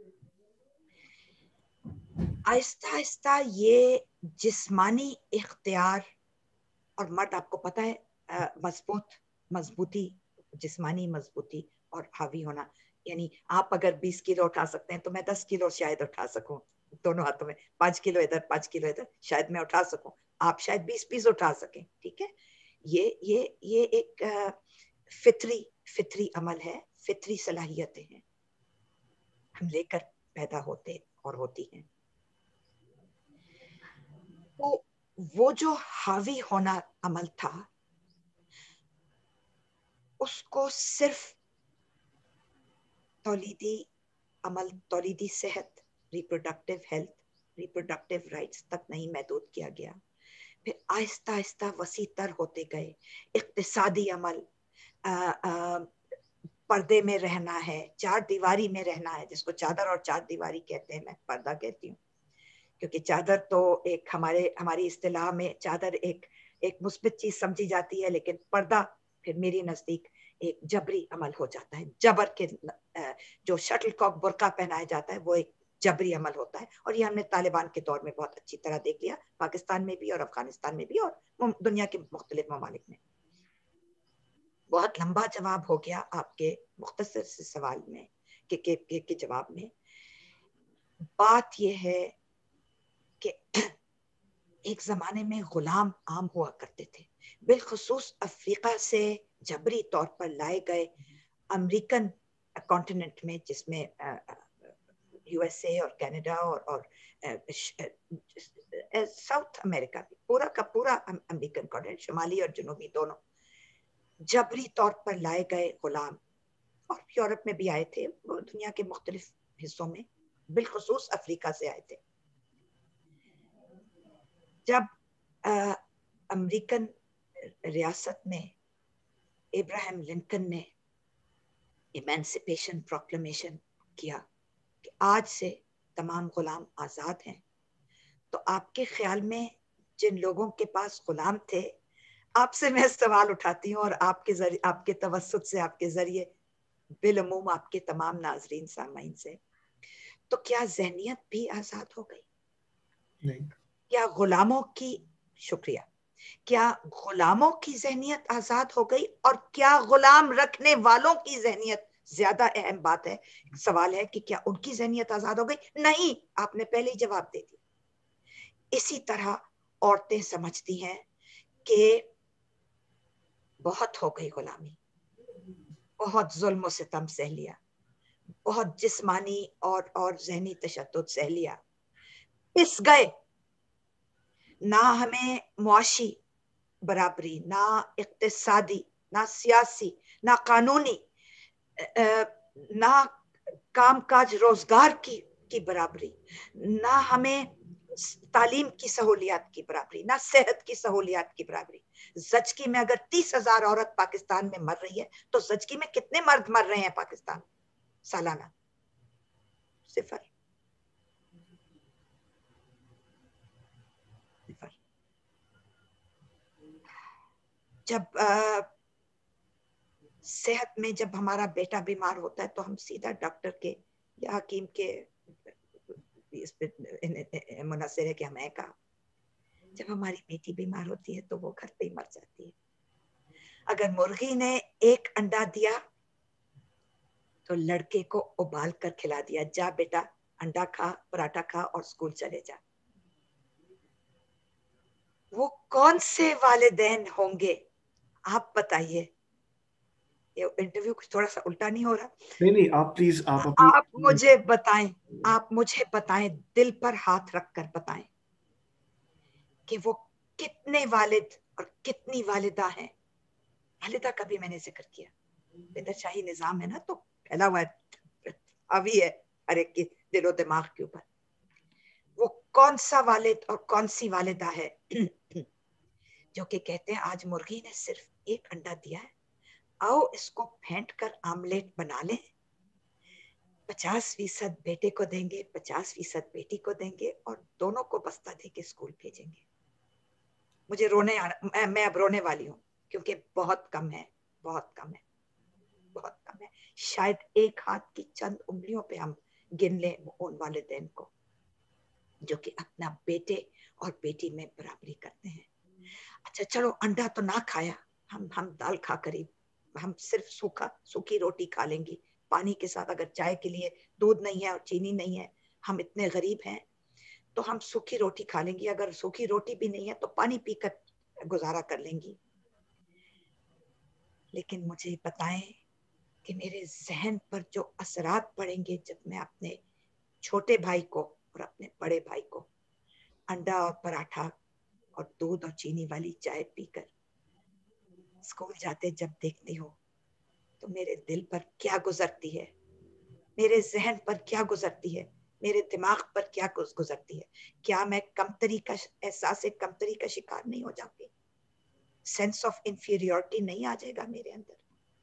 آہستہ آہستہ یہ جسمانی اختیار. اور مرد آپ کو پتا ہے مضبوط مضبوطی جسمانی مضبوطی اور حاوی ہونا، یعنی آپ اگر بیس کلو اٹھا سکتے ہیں تو میں دس کلو شاید اٹھا سکوں دونوں ہاتھوں میں، پانچ کلو ادھر پانچ کلو ادھر شاید میں اٹھا سکوں، آپ شاید بیس پیس اٹھا سکیں. ٹھیک ہے، یہ یہ یہ ایک فطری فطری عمل ہے، فطری صلاحیتیں ہیں، ہم لے کر پیدا ہوتے اور ہوتی ہیں. تو وہ جو حاوی ہونا عمل تھا، اس کو صرف تولیدی عمل، تولیدی صحت، ریپروڈکٹیو ہیلتھ، ریپروڈکٹیو رائٹس تک نہیں محدود کیا گیا. پھر آہستہ آہستہ وسیع تر ہوتے گئے. اقتصادی عمل، آ, آ, پردے میں رہنا ہے، چار دیواری میں رہنا ہے، جس کو چادر اور چار دیواری کہتے ہیں، میں پردہ کہتی ہوں، کیونکہ چادر تو ایک ہمارے ہماری اصطلاح میں چادر ایک ایک مثبت چیز سمجھی جاتی ہے، لیکن پردہ پھر میری نزدیک ایک جبری عمل ہو جاتا ہے. جبر کے جو شٹل کاک برقع پہنایا جاتا ہے وہ ایک جبری عمل ہوتا ہے، اور یہ ہم نے طالبان کے دور میں بہت اچھی طرح دیکھ لیا، پاکستان میں بھی اور افغانستان میں بھی اور دنیا کے مختلف ممالک میں. بہت لمبا جواب ہو گیا آپ کے مختصر سے سوال میں کہ, کہ, کہ, کہ جواب میں. بات یہ ہے کہ ایک زمانے میں غلام عام ہوا کرتے تھے، بالخصوص افریقہ سے جبری طور پر لائے گئے امریکن کانٹیننٹ میں، جس میں یو ایس اے اور کینیڈا اور اور ساؤتھ امریکہ بھی، پورا کا پورا امریکن کانٹیننٹ، شمالی اور جنوبی دونوں، جبری طور پر لائے گئے غلام، اور یورپ میں بھی آئے تھے، دنیا کے مختلف حصوں میں، بالخصوص افریقہ سے آئے تھے. جب امریکن ریاست میں ابراہیم لنکن نے ایمانسپیشن پروکلمیشن کیا کہ آج سے تمام غلام آزاد ہیں، تو آپ کے خیال میں جن لوگوں کے پاس غلام تھے، آپ سے میں سوال اٹھاتی ہوں اور آپ کے ذریعے، آپ کے توسط سے، آپ کے ذریعے بالعموم آپ کے تمام ناظرین سامعین سے، تو کیا ذہنیت بھی آزاد ہو گئی؟ نہیں. کیا غلاموں کی، شکریہ، کیا غلاموں کی ذہنیت آزاد ہو گئی؟ اور کیا غلام رکھنے والوں کی ذہنیت، زیادہ اہم بات ہے، سوال ہے کہ کیا ان کی ذہنیت آزاد ہو گئی؟ نہیں، آپ نے پہلے ہی جواب دے دیا. اسی طرح عورتیں سمجھتی ہیں کہ بہت ہو گئی غلامی، بہت ظلم و ستم سہ لیا، بہت جسمانی اور اور ذہنی تشدد سہ لیا، پس گئے. نہ ہمیں معاشی برابری، نہ اقتصادی، نہ سیاسی، نہ قانونی، نہ کام کاج روزگار کی کی برابری، نہ ہمیں تعلیم کی سہولیات کی برابری، نہ صحت کی سہولیات کی برابری. زچگی میں اگر تیس ہزار عورت پاکستان میں مر رہی ہے تو زچگی میں کتنے مرد مر رہے ہیں پاکستان سالانہ؟ صفر. صفر. جب صحت میں جب ہمارا بیٹا بیمار ہوتا ہے تو ہم سیدھا ڈاکٹر کے یا حکیم کے اس پہ منحصر ہے کہ ہمیں کہا. جب ہماری بیٹی بیمار ہوتی ہے تو وہ گھر پہ ہی مر جاتی ہے. اگر مرغی نے ایک انڈا دیا تو لڑکے کو ابال کر کھلا دیا، جا بیٹا انڈا کھا، پراٹھا کھا اور اسکول چلے جا. وہ کون سے والدین ہوں گے؟ آپ بتائیے. یہ انٹرویو کچھ تھوڑا سا الٹا نہیں ہو رہا؟ نہیں نہیں، آپ پلیز آپ اپنی آپ مجھے بتائیں، آپ مجھے بتائیں، دل پر ہاتھ رکھ کر بتائیں کہ وہ کتنے والد اور کتنی والدہ ہیں. والدہ کا بھی میں نے ذکر کیا، پدر شاہی نظام ہے نا، تو پھیلا ہوا ہے، حاوی ہے ہر ایک کے دل و دماغ کے اوپر. وہ کون سا والد اور کون سی والدہ ہے جو کہ کہتے ہیں آج مرغی نے صرف ایک انڈا دیا ہے، آؤ اس کو پھینٹ کر آملیٹ بنا لیں، پچاس فیصد بیٹے کو دیں گے، پچاس فیصد بیٹی کو دیں گے، اور دونوں کو بستہ دے کے اسکول بھیجیں گے. مجھے رونے آنا، میں اب رونے والی ہوں کیونکہ بہت کم ہے، بہت کم ہے، بہت کم ہے. شاید ایک ہاتھ کی چند انگلیوں پہ ہم گن لیں ان والدین کو جو کہ اپنا بیٹے اور بیٹی میں برابری کرتے ہیں. اچھا چلو انڈا تو نہ کھایا، ہم ہم دال کھا کر ہی، ہم صرف سوکھا سوکھی روٹی کھا لیں گی پانی کے ساتھ. اگر چائے کے لیے دودھ نہیں ہے اور چینی نہیں ہے، ہم اتنے غریب ہیں تو ہم سوکھی روٹی کھا لیں گی. اگر سوکھی روٹی بھی نہیں ہے تو پانی پی کر گزارا کر لیں گی. لیکن مجھے بتائیں کہ میرے ذہن پر جو اثرات پڑیں گے جب میں اپنے چھوٹے بھائی کو اور اپنے بڑے بھائی کو انڈا اور پراٹھا اور دودھ اور چینی والی چائے پی کر اسکول جاتے جب دیکھتی ہوں تو میرے دل پر کیا گزرتی ہے، میرے ذہن پر کیا گزرتی ہے، میرے دماغ پر کیا گزرتی ہے. کیا میں کمتری کا احساس کمتری کا شکار نہیں ہو جاؤں گی؟ سینس آف انفیریورٹی نہیں آ جائے گا میرے اندر؟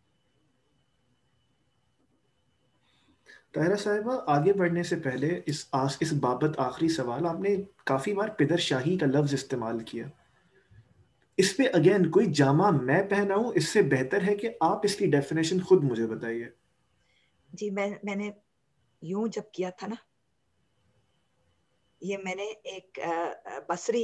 طاہرہ صاحبہ، آگے بڑھنے سے پہلے اس آس اس بابت آخری سوال. آپ نے کافی بار پدر شاہی کا لفظ استعمال کیا. اس پہ اگین کوئی جامع میں پہنا ہوں، اس سے بہتر ہے کہ آپ اس کی ڈیفینیشن خود مجھے بتائیے. جی میں میں نے یوں جب کیا تھا نا، یہ میں نے ایک بصری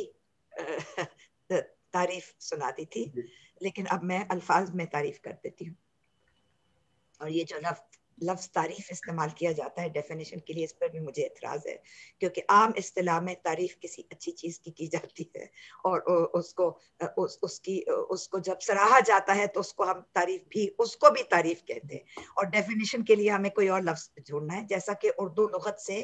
تعریف سنا دی تھی، لیکن اب میں الفاظ میں تعریف کر دیتی ہوں. اور یہ جو لفظ لفظ تعریف استعمال کیا جاتا ہے ڈیفینیشن کے لیے، اس پر بھی مجھے اعتراض ہے، کیونکہ عام اصطلاح میں تعریف کسی اچھی چیز کی کی جاتی ہے، اور اس کو اس, اس کی اس کو جب سراہا جاتا ہے تو اس کو ہم تعریف بھی اس کو بھی تعریف کہتے ہیں، اور ڈیفینیشن کے لیے ہمیں کوئی اور لفظ ڈھونڈنا ہے، جیسا کہ اردو لغت سے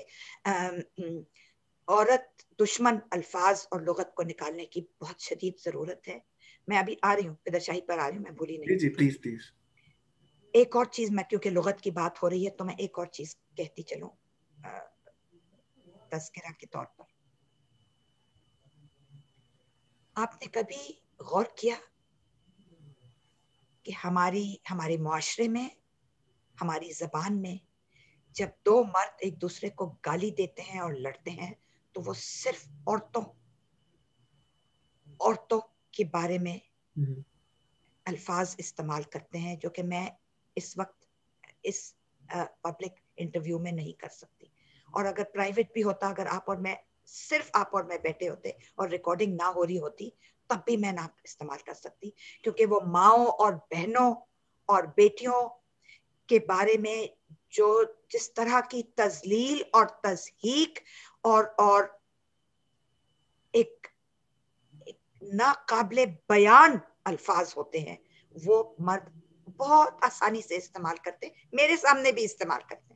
عورت دشمن الفاظ اور لغت کو نکالنے کی بہت شدید ضرورت ہے۔ میں ابھی آ رہی ہوں، پدر شاہی پر آ رہی ہوں، میں بھولی نہیں۔ جی پلیز پلیز۔ ایک اور چیز، میں کیونکہ لغت کی بات ہو رہی ہے تو میں ایک اور چیز کہتی چلوں تذکرہ کے طور پر۔ آپ نے کبھی غور کیا کہ ہماری ہمارے معاشرے میں، ہماری زبان میں، جب دو مرد ایک دوسرے کو گالی دیتے ہیں اور لڑتے ہیں تو وہ صرف عورتوں عورتوں کے بارے میں الفاظ استعمال کرتے ہیں، جو کہ میں اس وقت اس پبلک انٹرویو میں نہیں کر سکتی، اور اگر پرائیویٹ بھی ہوتا، اگر آپ اور میں صرف آپ اور میں بیٹھے ہوتے اور ریکارڈنگ نہ ہو رہی ہوتی تب بھی میں نہ استعمال کر سکتی، کیونکہ وہ ماؤں اور بہنوں اور بیٹیوں کے بارے میں جو جس طرح کی تذلیل اور تضحیک اور اور ایک ناقابل بیان الفاظ ہوتے ہیں، وہ مرد بہت آسانی سے استعمال کرتے ہیں، میرے سامنے بھی استعمال کرتے ہیں۔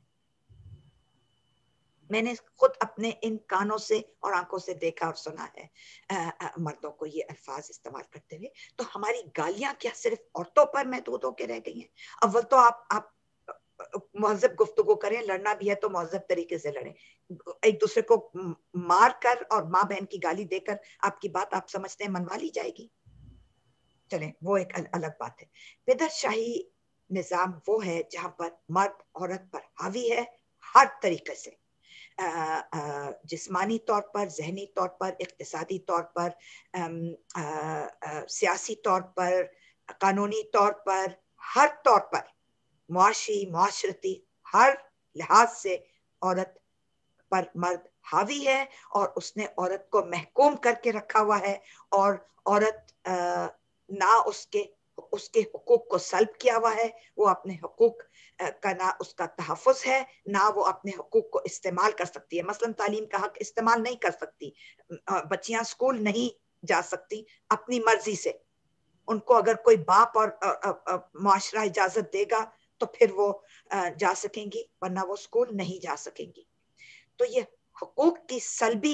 میں نے خود اپنے ان کانوں سے اور آنکھوں سے دیکھا اور سنا ہے مردوں کو یہ الفاظ استعمال کرتے ہوئے۔ تو ہماری گالیاں کیا صرف عورتوں پر محدود ہو کے رہ گئی ہیں؟ اول تو آپ آپ مہذب گفتگو کریں، لڑنا بھی ہے تو مہذب طریقے سے لڑیں، ایک دوسرے کو مار کر اور ماں بہن کی گالی دے کر آپ کی بات آپ سمجھتے ہیں منوا لی جائے گی؟ چلیں وہ ایک الگ بات ہے۔ پدر شاہی نظام وہ ہے جہاں پر مرد عورت پر حاوی ہے ہر طریقے سے، آ, آ, جسمانی طور پر، ذہنی طور پر، اقتصادی طور پر، آم, آ, آ, سیاسی طور پر، قانونی طور پر، ہر طور پر، معاشی معاشرتی ہر لحاظ سے عورت پر مرد حاوی ہے، اور اس نے عورت کو محکوم کر کے رکھا ہوا ہے، اور عورت آ, نہ اس کے اس کے حقوق کو سلب کیا ہوا ہے، وہ اپنے حقوق کا نہ اس کا تحفظ ہے، نہ وہ اپنے حقوق کو استعمال کر سکتی ہے۔ مثلا تعلیم کا حق استعمال نہیں کر سکتی، بچیاں اسکول نہیں جا سکتی اپنی مرضی سے، ان کو اگر کوئی باپ اور معاشرہ اجازت دے گا تو پھر وہ جا سکیں گی، ورنہ وہ اسکول نہیں جا سکیں گی۔ تو یہ حقوق کی سلبی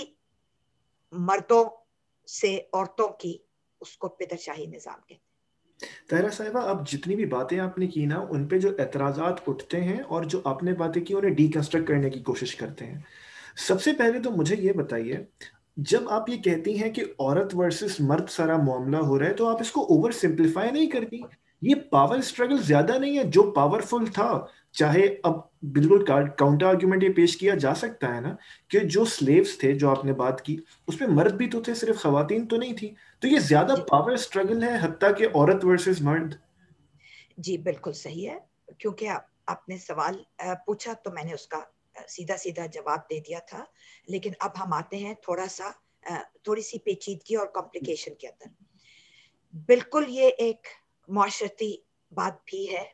مردوں سے عورتوں کی، اس کو پدر شاہی نظام کہتے ہیں۔ طاہرہ صاحبہ، اب جتنی بھی باتیں آپ نے کی نا، ان پہ جو اعتراضات اٹھتے ہیں اور جو آپ نے باتیں کی انہیں ڈی کنسٹرکٹ کرنے کی کوشش کرتے ہیں۔ سب سے پہلے تو مجھے یہ بتائیے، جب آپ یہ کہتی ہیں کہ عورت ورسس مرد سارا معاملہ ہو رہا ہے، تو آپ اس کو اوور سمپلیفائی نہیں کرتی؟ یہ پاور اسٹرگل زیادہ نہیں ہے؟ جو پاورفل تھا، چاہے اب بالکل کاؤنٹر آرگیومنٹ یہ پیش کیا جا سکتا ہے نا کہ جو سلیوز تھے جو آپ نے بات کی، اس میں مرد بھی تو تھے، صرف خواتین تو نہیں تھی، تو یہ زیادہ پاور اسٹرگل ہے حتیٰ کہ عورت ورسز مرد۔ جی بالکل صحیح ہے، کیونکہ آپ آپ نے سوال پوچھا تو میں نے اس کا سیدھا سیدھا جواب دے دیا تھا، لیکن اب ہم آتے ہیں تھوڑا سا تھوڑی سی پیچیدگی اور کمپلیکیشن کے اندر۔ بالکل یہ ایک معاشرتی بات بھی ہے،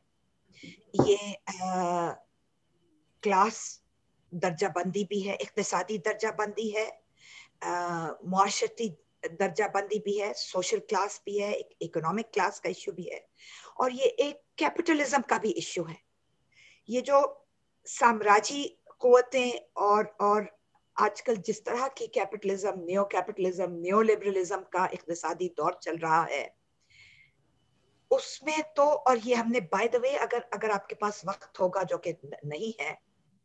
یہ کلاس درجہ بندی بھی ہے، اقتصادی درجہ بندی ہے، معاشرتی درجہ بندی بھی ہے، سوشل کلاس بھی ہے، اکنامک کلاس کا ایشو بھی ہے، اور یہ ایک کیپٹلزم کا بھی ایشو ہے۔ یہ جو سامراجی قوتیں اور اور آج کل جس طرح کی capitalism, neo capitalism, neo liberalism کا اقتصادی دور چل رہا ہے، اس میں تو، اور یہ ہم نے بائی دا وے، اگر اگر آپ کے پاس وقت ہوگا جو کہ نہیں ہے،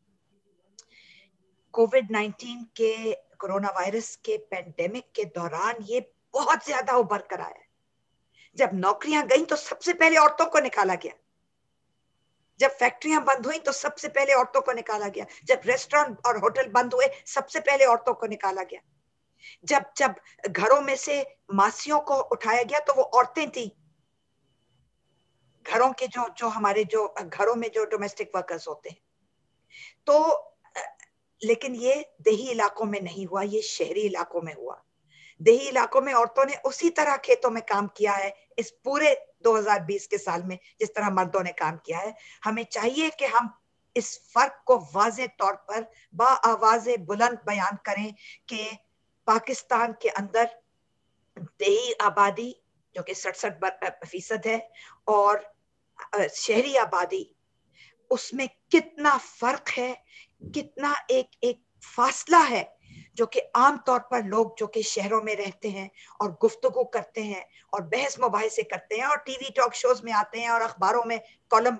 کووڈ نائنٹین کے کورونا وائرس کے پینڈیمک کے دوران یہ بہت زیادہ ابھر کر آیا ہے۔ جب نوکریاں گئیں تو سب سے پہلے عورتوں کو نکالا گیا، جب فیکٹریاں بند ہوئیں تو سب سے پہلے عورتوں کو نکالا گیا، جب ریسٹورنٹ اور ہوٹل بند ہوئے سب سے پہلے عورتوں کو نکالا گیا، جب جب گھروں میں سے ماسیوں کو اٹھایا گیا تو وہ عورتیں تھیں، گھروں کے جو جو ہمارے جو گھروں میں جو ڈومیسٹک ورکرز ہوتے ہیں۔ تو لیکن یہ دیہی علاقوں میں نہیں ہوا، یہ شہری علاقوں میں ہوا۔ دیہی علاقوں میں عورتوں نے اسی طرح کھیتوں میں کام کیا ہے اس پورے دو ہزار بیس کے سال میں جس طرح مردوں نے کام کیا ہے۔ ہمیں چاہیے کہ ہم اس فرق کو واضح طور پر با آواز بلند بیان کریں کہ پاکستان کے اندر دیہی آبادی جو کہ سڑسٹھ فیصد ہے اور شہری آبادی، اس میں کتنا فرق ہے، کتنا ایک ایک فاصلہ ہے جو کہ عام طور پر لوگ جو کہ شہروں میں رہتے ہیں اور گفتگو کرتے ہیں اور بحث مباحثے کرتے ہیں اور ٹی وی ٹاک شوز میں آتے ہیں اور اخباروں میں کالم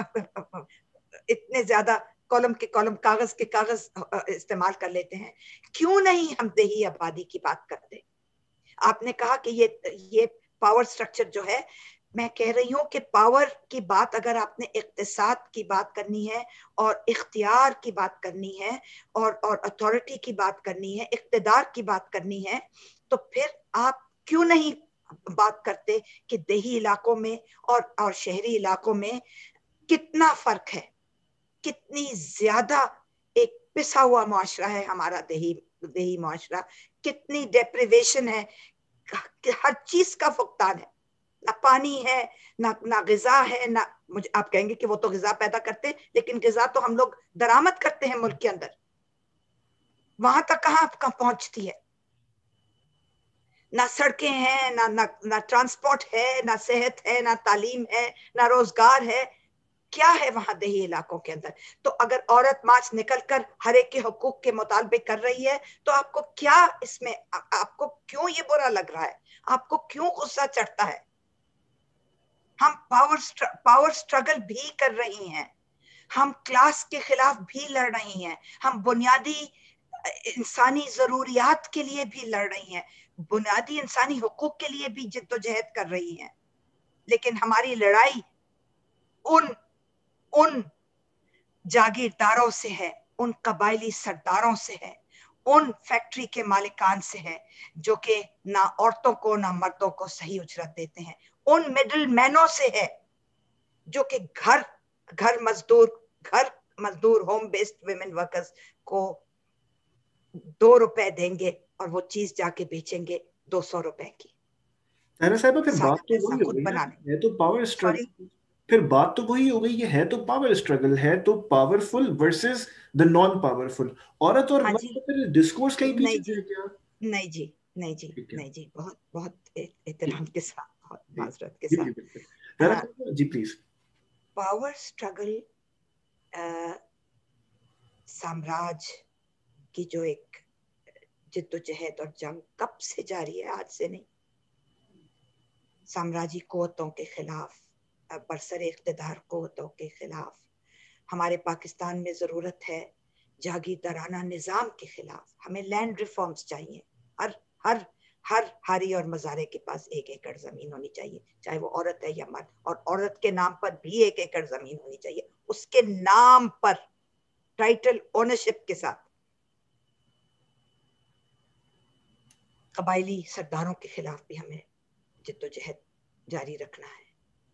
اتنے زیادہ کالم کے کالم کاغذ کے کاغذ استعمال کر لیتے ہیں، کیوں نہیں ہم دیہی آبادی کی بات کرتے؟ آپ نے کہا کہ یہ یہ پاور سٹرکچر جو ہے، میں کہہ رہی ہوں کہ پاور کی بات اگر آپ نے اقتصاد کی بات کرنی ہے اور اختیار کی بات کرنی ہے اور اور اتھارٹی کی بات کرنی ہے، اقتدار کی بات کرنی ہے، تو پھر آپ کیوں نہیں بات کرتے کہ دیہی علاقوں میں اور اور شہری علاقوں میں کتنا فرق ہے، کتنی زیادہ ایک پسا ہوا معاشرہ ہے ہمارا دیہی دیہی معاشرہ، کتنی ڈیپریویشن ہے، ہر چیز کا فقدان ہے، نہ پانی ہے، نہ نہ غذا ہے، نہ مجھے آپ کہیں گے کہ وہ تو غذا پیدا کرتے ہیں، لیکن غذا تو ہم لوگ درآمد کرتے ہیں ملک کے اندر، وہاں تک کہاں کہاں پہنچتی ہے؟ نہ سڑکیں ہیں، نہ نہ نہ ٹرانسپورٹ ہے، نہ صحت ہے، نہ تعلیم ہے، نہ روزگار ہے، کیا ہے وہاں دیہی علاقوں کے اندر؟ تو اگر عورت مارچ نکل کر ہر ایک کے حقوق کے مطالبے کر رہی ہے تو آپ کو کیا اس میں، آپ کو کیوں یہ برا لگ رہا ہے؟ آپ کو کیوں غصہ چڑھتا ہے؟ ہم پاور پاور سٹرگل بھی کر رہی ہیں، ہم کلاس کے خلاف بھی لڑ رہی ہیں، ہم بنیادی انسانی ضروریات کے لیے بھی لڑ رہی ہیں، بنیادی انسانی حقوق کے لیے بھی جد و جہد کر رہی ہیں، لیکن ہماری لڑائی ان ان جاگیرداروں سے ہے، ان قبائلی سرداروں سے ہے، ان فیکٹری کے مالکان سے ہے جو کہ نہ عورتوں کو نہ مردوں کو صحیح اجرت دیتے ہیں، ان مڈل مینوں سے ہے جو کہ گھر گھر مزدور گھر مزدور ہوم بیسڈ ویمن ورکرز کو دو روپے دیں گے اور وہ چیز جا کے بیچیں گے دو سو روپے کی، طاہرہ صاحبہ پھر سارا بات تو پیسہ وہی ہو خود گئی نا، بنا لیں۔ ہے تو پاور سوری، اسٹرگل، پھر بات تو وہی ہو گئی، یہ ہے تو پاور اسٹرگل، ہے تو powerful versus the non powerful, عورت اور ہاں مرد، جی، تو پھر ڈسکورس کہیں پیچھے نہیں جی، ہے کیا؟ نہیں جی، نہیں جی، ٹھیک ہے، نہیں جی، بہت بہت جی احترام کے ساتھ، بہت جی معذرت کے جی جی ساتھ، بالکل، طاہرہ صاحبہ جی پلیز۔ پاور سٹرگل سامراج کی جو ایک جد و جہد اور جنگ کب سے جاری ہے؟ آج سے نہیں، سامراجی قوتوں کے خلاف، برسر اقتدار قوتوں کے خلاف، ہمارے پاکستان میں ضرورت ہے جاگیردارانہ نظام کے خلاف، ہمیں لینڈ ریفارمز چاہیے، ہر ہر ہر ہاری اور مزارے کے پاس ایک ایکڑ زمین ہونی چاہیے، چاہے وہ عورت ہے یا مرد، اور عورت کے نام پر بھی ایک ایکڑ زمین ہونی چاہیے، اس کے نام پر ٹائٹل اونرشپ کے ساتھ۔ قبائلی سرداروں کے خلاف بھی ہمیں جد و جہد جاری رکھنا ہے،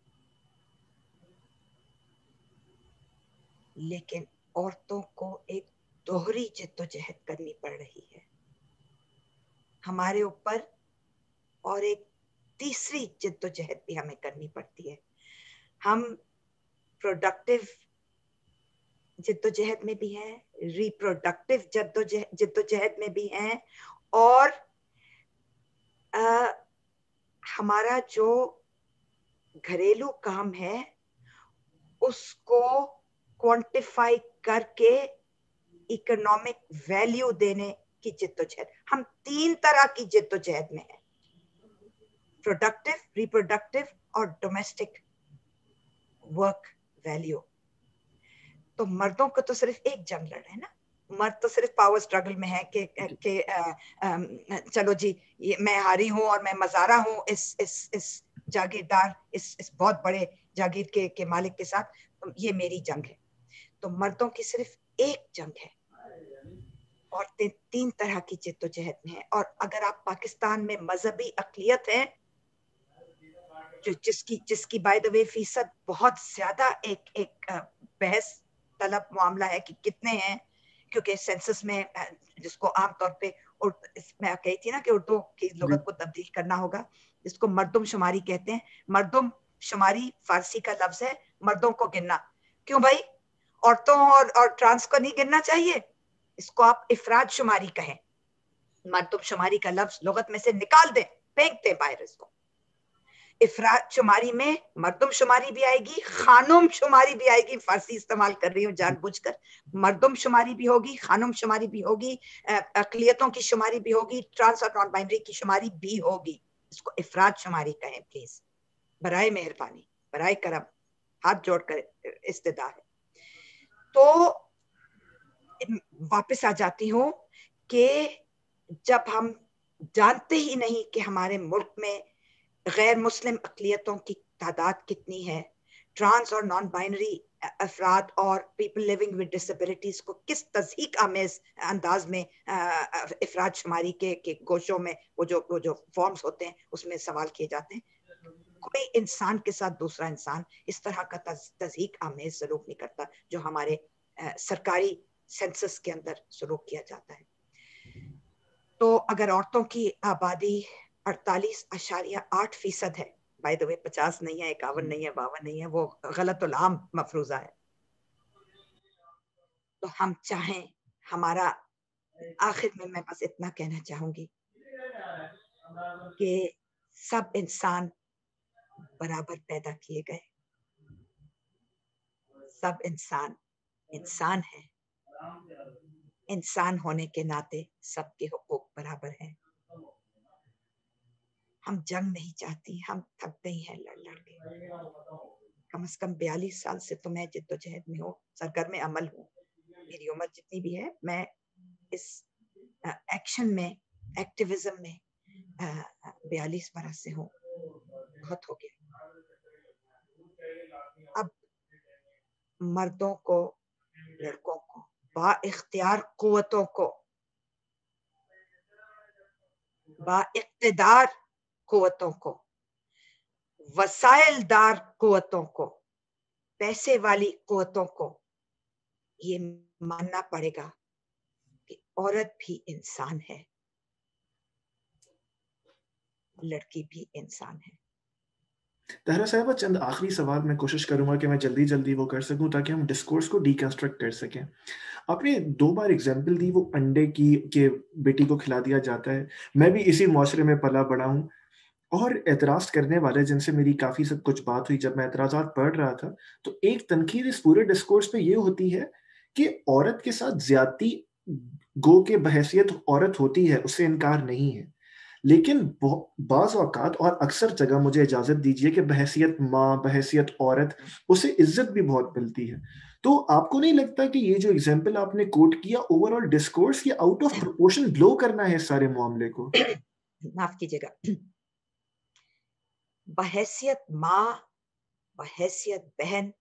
لیکن عورتوں کو ایک دوہری جد و جہد کرنی پڑ رہی ہے ہمارے اوپر، اور ایک تیسری جد و جہد بھی ہمیں کرنی پڑتی ہے، ہم پروڈکٹیو جد و جہد میں بھی ہیں، ریپروڈکٹیو جد و جہد جد و جہد میں بھی ہیں، اور آ, ہمارا جو گھریلو کام ہے اس کو کوانٹیفائی کر کے اکنامک ویلیو دینے کی جد و جہد، ہم تین طرح کی جد و جہد میں ہیں، پروڈکٹیو، ریپروڈکٹیو اور ڈومیسٹک ورک ویلیو۔ تو مردوں کو تو صرف ایک جنگ لڑ رہے ہیں نا، مرد تو صرف پاور سٹرگل میں ہے کہ کہ چلو جی میں ہاری ہوں اور میں مزارہ ہوں اس اس اس جاگیردار اس اس بہت بڑے جاگیر کے کے مالک کے ساتھ، یہ میری جنگ ہے۔ تو مردوں کی صرف ایک جنگ ہے، عورتیں تین طرح کی جد و جہد میں ہیں، اور اگر آپ پاکستان میں مذہبی اقلیت ہیں جو جس کی جس کی بائی دا وے فیصد بہت زیادہ ایک ایک بحث طلب معاملہ ہے کہ کتنے ہیں، کیونکہ سینسس میں جس کو عام طور پہ میں کہی تھی نا کہ اردو کی لغت کو تبدیل کرنا ہوگا، جس کو مردم شماری کہتے ہیں، مردم شماری فارسی کا لفظ ہے، مردوں کو گننا، کیوں بھائی؟ عورتوں اور اور ٹرانس کو نہیں گننا چاہیے, اس کو آپ افراد شماری کہیں, مردم شماری کا لفظ لغت میں سے نکال دیں, پھینک دیں باہر اس کو. افراد شماری میں مردم شماری بھی آئے گی, خانم شماری بھی آئے گی, فارسی استعمال کر رہی ہوں جان بوجھ کر, مردم شماری بھی ہوگی, خانم شماری بھی ہوگی, اقلیتوں کی شماری بھی ہوگی, ٹرانس اور نان بائنری کی شماری بھی ہوگی. اس کو افراد شماری کہیں پلیز, برائے مہربانی, برائے کرم, ہاتھ جوڑ کر استدعا ہے. تو واپس آ جاتی ہوں کہ جب ہم جانتے ہی نہیں کہ ہمارے ملک میں غیر مسلم اقلیتوں کی تعداد کتنی ہے, ٹرانس اور نان بائنری افراد اور پیپل لیونگ ود ڈسیبلٹیز کو کس تضحیک آمیز انداز میں افراد شماری کے کے گوشوں میں وہ جو وہ جو فارمز ہوتے ہیں اس میں سوال کیے جاتے ہیں, کوئی انسان کے ساتھ دوسرا انسان اس طرح کا تضحیک آمیز سلوک نہیں کرتا جو ہمارے سرکاری سینسس کے اندر سلوک کیا جاتا ہے. تو اگر عورتوں کی آبادی اڑتالیس اشاریہ آٹھ فیصد ہے, بائی دا وے پچاس نہیں ہے, اکاون نہیں ہے, باون نہیں ہے, وہ غلط العام مفروضہ ہے, تو ہم چاہیں, ہمارا آخر میں میں بس اتنا کہنا چاہوں گی کہ سب انسان برابر پیدا کیے گئے, سب انسان انسان ہے, انسان ہونے کے ناطے سب کے حقوق برابر ہیں. ہم جنگ نہیں چاہتی, ہم تھک گئی ہیں لڑ لڑ کے, کم از کم بیالیس سال سے تو میں جد و جہد میں ہوں, سرگرم عمل ہوں, میری عمر جتنی بھی ہے میں اس ایکشن میں, ایکٹیویزم میں بیالیس برس سے ہوں, بہت ہو گیا. اب مردوں کو, لڑکوں کو, با اختیار قوتوں کو, با اقتدار قوتوں کو, وسائل دار قوتوں کو, پیسے والی قوتوں کو یہ ماننا پڑے گا کہ عورت بھی انسان ہے, لڑکی بھی انسان ہے. طاہرہ صاحبہ, چند آخری سوال میں کوشش کروں گا کہ میں جلدی جلدی وہ کر سکوں تاکہ ہم ڈسکورس کو ڈیکنسٹرکٹ کر سکیں. آپ نے دو بار ایگزامپل دی وہ انڈے کی کہ بیٹی کو کھلا دیا جاتا ہے. میں بھی اسی معاشرے میں پلا بڑا ہوں, اور اعتراض کرنے والے جن سے میری کافی سب کچھ بات ہوئی جب میں اعتراضات پڑھ رہا تھا, تو ایک تنقید اس پورے ڈسکورس پہ یہ ہوتی ہے کہ عورت کے ساتھ زیادتی گو کے بحیثیت عورت ہوتی ہے, اس سے انکار نہیں ہے, لیکن بعض اوقات اور اکثر جگہ مجھے اجازت دیجیے کہ بحیثیت ماں, بحیثیت عورت, اسے عزت بھی بہت ملتی ہے. تو آپ کو نہیں لگتا کہ یہ جو ایگزامپل آپ نے کوٹ کیا اوور آل ڈسکورس یہ آؤٹ آف پروپورشن بلو کرنا ہے اس سارے معاملے کو؟ معاف کیجیے گا, بحیثیت ماں, بحیثیت بہن,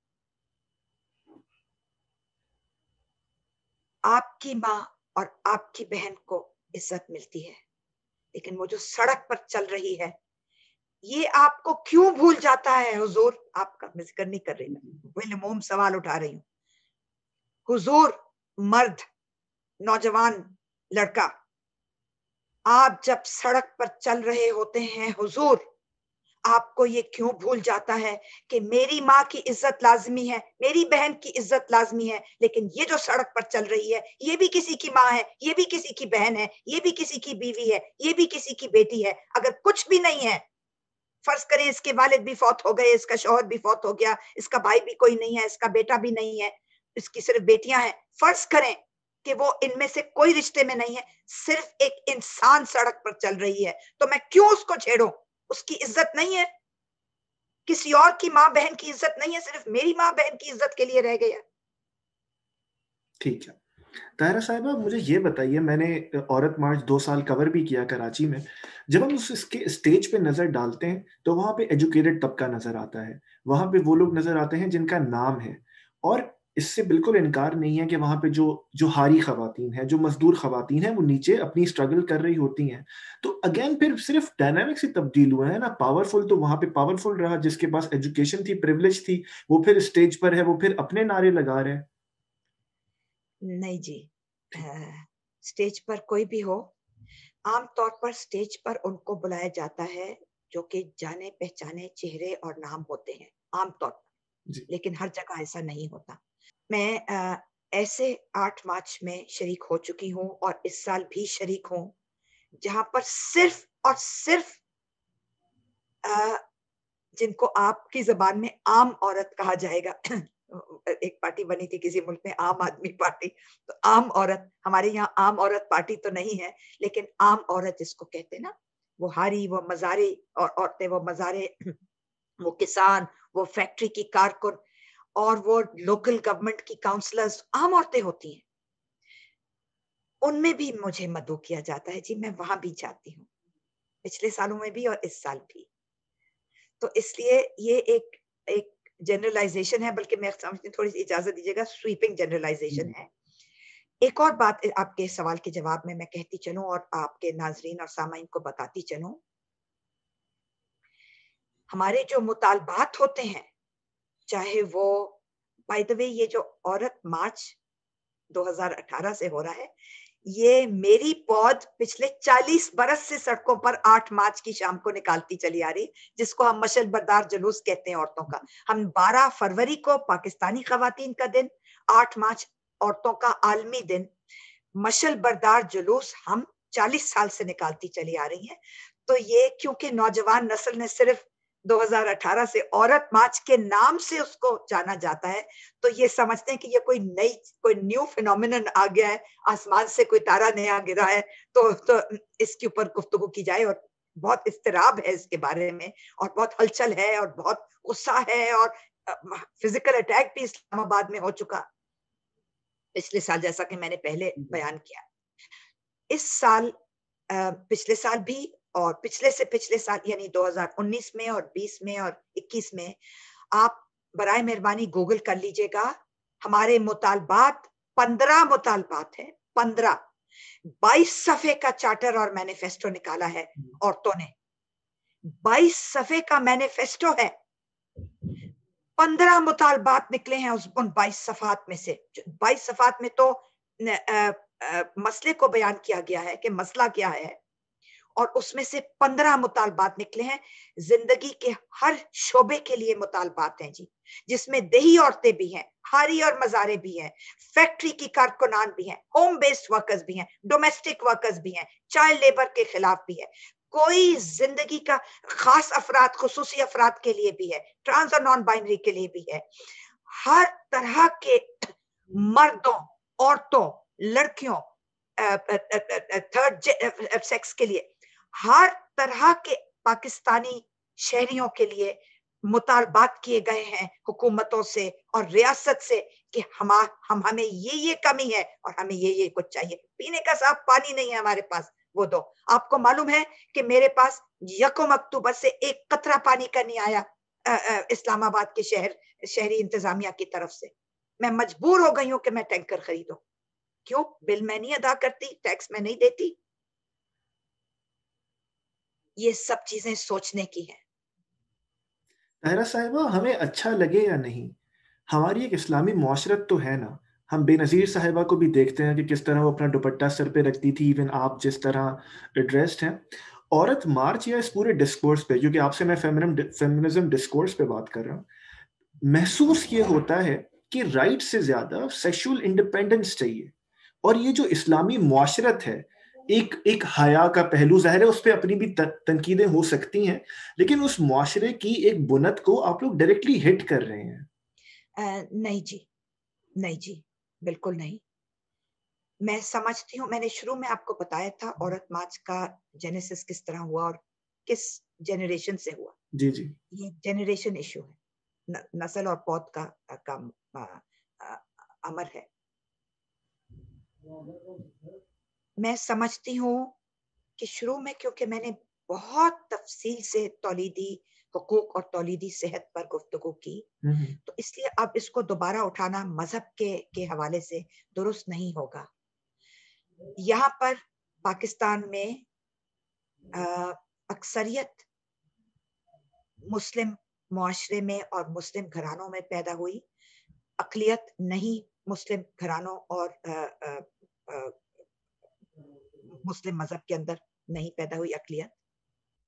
آپ کی ماں اور آپ کی بہن کو عزت ملتی ہے, لیکن وہ جو سڑک پر چل رہی ہے یہ آپ کو کیوں بھول جاتا ہے حضور؟ آپ کا میں ذکر نہیں کر رہی, میں وہ لموم سوال اٹھا رہی ہوں. حضور, مرد, نوجوان لڑکا, آپ جب سڑک پر چل رہے ہوتے ہیں حضور, آپ کو یہ کیوں بھول جاتا ہے کہ میری ماں کی عزت لازمی ہے, میری بہن کی عزت لازمی ہے, لیکن یہ جو سڑک پر چل رہی ہے یہ بھی کسی کی ماں ہے, یہ بھی کسی کی بہن ہے, یہ بھی کسی کی بیوی ہے, یہ بھی کسی کی بیٹی ہے. اگر کچھ بھی نہیں ہے, فرض کریں اس کے والد بھی فوت ہو گئے, اس کا شوہر بھی فوت ہو گیا, اس کا بھائی بھی کوئی نہیں ہے, اس کا بیٹا بھی نہیں ہے, اس کی صرف بیٹیاں ہیں, فرض کریں کہ وہ ان میں سے کوئی رشتے میں نہیں ہے, صرف ایک انسان سڑک پر چل رہی ہے, تو میں کیوں اس کو چھیڑوں؟ اس کی عزت نہیں ہے, کسی اور کی ماں بہن کی عزت نہیں ہے, صرف میری ماں بہن کی عزت کے لیے رہ گیا. ٹھیک ہے طاہرہ صاحبہ, مجھے یہ بتائیے, میں نے عورت مارچ دو سال کور بھی کیا کراچی میں, جب ہم اس کے اسٹیج پہ نظر ڈالتے ہیں تو وہاں پہ ایجوکیٹڈ طبقہ نظر آتا ہے, وہاں پہ وہ لوگ نظر آتے ہیں جن کا نام ہے, اور اس سے بالکل انکار نہیں ہے کہ وہاں پہ جو جو ہاری خواتین ہیں, جو مزدور خواتین ہیں, وہ نیچے اپنی اسٹرگل کر رہی ہوتی ہیں. تو اگین پھر صرف ڈائنامکس ہی تبدیل ہوئے ہیں نا, پاورفل تو وہاں پہ پاورفل رہا, جس کے پاس ایجوکیشن تھی, پریولیج تھی, وہ پھر اسٹیج پر ہے, وہ پھر اپنے نعرے لگا رہے ہیں. نہیں جی, اسٹیج پر کوئی بھی ہو, عام طور پر اسٹیج پر ان کو بلایا جاتا ہے جو کہ جانے پہچانے چہرے اور نام ہوتے ہیں عام طور پر, جی. لیکن ہر جگہ ایسا نہیں ہوتا. میں آ, ایسے آٹھ مارچ میں شریک ہو چکی ہوں اور اس سال بھی شریک ہوں جہاں پر صرف اور صرف آ, جن کو آپ کی زبان میں عام عورت کہا جائے گا، ایک پارٹی بنی تھی کسی ملک میں عام آدمی پارٹی، تو عام عورت، ہمارے یہاں عام عورت پارٹی تو نہیں ہے لیکن عام عورت جس کو کہتے ہیں نا، وہ ہاری، وہ مزارے، اور عورتیں وہ مزارے، وہ کسان، وہ فیکٹری کی کارکن، اور وہ لوکل گورنمنٹ کی کاؤنسلرز، عام عورتیں ہوتی ہیں، ان میں بھی مجھے مدعو کیا جاتا ہے، جی میں وہاں بھی جاتی ہوں، پچھلے سالوں میں بھی اور اس سال بھی۔ تو اس لیے یہ ایک ایک جنرلائزیشن ہے، بلکہ میں سمجھتی ہوں، تھوڑی سی اجازت دیجیے گا، سویپنگ جنرلائزیشن ہے۔ ایک اور بات آپ کے سوال کے جواب میں میں کہتی چلوں اور آپ کے ناظرین اور سامعین کو بتاتی چلوں، ہمارے جو مطالبات ہوتے ہیں، چاہے وہ بائی دا وے یہ جو عورت مارچ دو ہزار اٹھارہ سے ہو رہا ہے، یہ میری پود پچھلے چالیس برس سے سڑکوں پر آٹھ مارچ کی شام کو نکالتی چلی آ رہی، جس کو ہم مشل بردار جلوس کہتے ہیں عورتوں کا۔ ہم بارہ فروری کو پاکستانی خواتین کا دن، آٹھ مارچ عورتوں کا عالمی دن، مشل بردار جلوس ہم چالیس سال سے نکالتی چلی آ رہی ہیں۔ تو یہ کیونکہ نوجوان نسل نے صرف دو ہزار اٹھارہ سے عورت مارچ کے نام سے اس کو جانا جاتا ہے، تو یہ سمجھتے ہیں کہ یہ کوئی نئی کوئی نیو فینومینن آ گیا ہے، آسمان سے کوئی تارا نیا گرا ہے، تو تو اس کے اوپر گفتگو کی جائے، اور بہت اضطراب ہے اس کے بارے میں، اور بہت ہلچل ہے، اور بہت غصہ ہے، اور فزیکل اٹیک بھی اسلام آباد میں ہو چکا پچھلے سال، جیسا کہ میں نے پہلے بیان کیا۔ اس سال پچھلے سال بھی اور پچھلے سے پچھلے سال یعنی دو ہزار انیس میں اور بیس میں اور اکیس میں آپ برائے مہربانی گوگل کر لیجئے گا، ہمارے مطالبات پندرہ مطالبات ہیں، پندرہ، بائیس صفحے کا چارٹر اور مینیفیسٹو نکالا ہے عورتوں نے، بائیس صفحے کا مینیفیسٹو ہے، پندرہ مطالبات نکلے ہیں اس ان بائیس صفحات میں سے۔ بائیس صفحات میں تو مسئلے کو بیان کیا گیا ہے کہ مسئلہ کیا ہے، اور اس میں سے پندرہ مطالبات نکلے ہیں، زندگی کے ہر شعبے کے لیے مطالبات ہیں جی، جس میں دیہی عورتیں بھی ہیں، ہاری اور مزارے بھی ہیں، فیکٹری کی کارکنان بھی ہیں، ہوم بیسڈ ورکرز بھی ہیں، ڈومیسٹک ورکرز بھی ہیں، چائلڈ لیبر کے خلاف بھی ہے، کوئی زندگی کا خاص افراد، خصوصی افراد کے لیے بھی ہے، ٹرانس اور نان بائنری کے لیے بھی ہے، ہر طرح کے مردوں، عورتوں، لڑکیوں، تھرڈ سیکس کے لیے، ہر طرح کے پاکستانی شہریوں کے لیے مطالبات کیے گئے ہیں حکومتوں سے اور ریاست سے کہ ہم ہم ہمیں یہ یہ کمی ہے اور ہمیں یہ یہ کچھ چاہیے، پینے کا صاف پانی نہیں ہے ہمارے پاس، وہ دو۔ آپ کو معلوم ہے کہ میرے پاس یکم اکتوبر سے ایک قطرہ پانی کا نہیں آیا اسلام آباد کے شہر شہری انتظامیہ کی طرف سے، میں مجبور ہو گئی ہوں کہ میں ٹینکر خریدوں۔ کیوں؟ بل میں نہیں ادا کرتی، ٹیکس میں نہیں دیتی۔ یہ سب چیزیں سوچنے کی ہیں۔ طاہرہ صاحبہ، ہمیں اچھا لگے یا نہیں، ہماری ایک اسلامی معاشرت تو ہے نا۔ ہم بے نظیر صاحبہ کو بھی دیکھتے ہیں کہ کس طرح وہ اپنا دوپٹہ سر پہ رکھتی تھی، ایون آپ جس طرح ایڈریسڈ ہیں۔ عورت مارچ یا اس پورے ڈسکورس پہ، کیونکہ آپ سے میں فیمنزم ڈسکورس پہ بات کر رہا ہوں، محسوس یہ ہوتا ہے کہ رائٹ سے زیادہ سیکشول انڈیپینڈنس چاہیے، اور یہ جو اسلامی معاشرت ہے، ایک ایک حیا کا پہلو ظاہر ہے، اس پہ اپنی بھی تنقیدیں ہو سکتی ہیں، لیکن اس معاشرے کی ایک بنت کو آپ لوگ ڈائریکٹلی ہٹ کر رہے ہیں۔ نہیں جی، نہیں جی، بالکل نہیں۔ میں سمجھتی ہوں، میں نے شروع میں آپ کو بتایا تھا عورت مارچ کا جینیسس کس طرح ہوا اور کس جنریشن سے ہوا۔ جی جی، یہ جنریشن ایشو ہے، نسل اور پود کا کام امر ہے۔ میں سمجھتی ہوں کہ شروع میں کیونکہ میں نے بہت تفصیل سے تولیدی حقوق اور تولیدی صحت پر گفتگو کی، تو اس لیے اب اس کو دوبارہ اٹھانا مذہب کے کے حوالے سے درست نہیں ہوگا۔ یہاں پر پاکستان میں اکثریت مسلم معاشرے میں اور مسلم گھرانوں میں پیدا ہوئی، اقلیت نہیں مسلم گھرانوں اور آ, آ, آ, مسلم مذہب کے اندر نہیں پیدا ہوئی اقلیت۔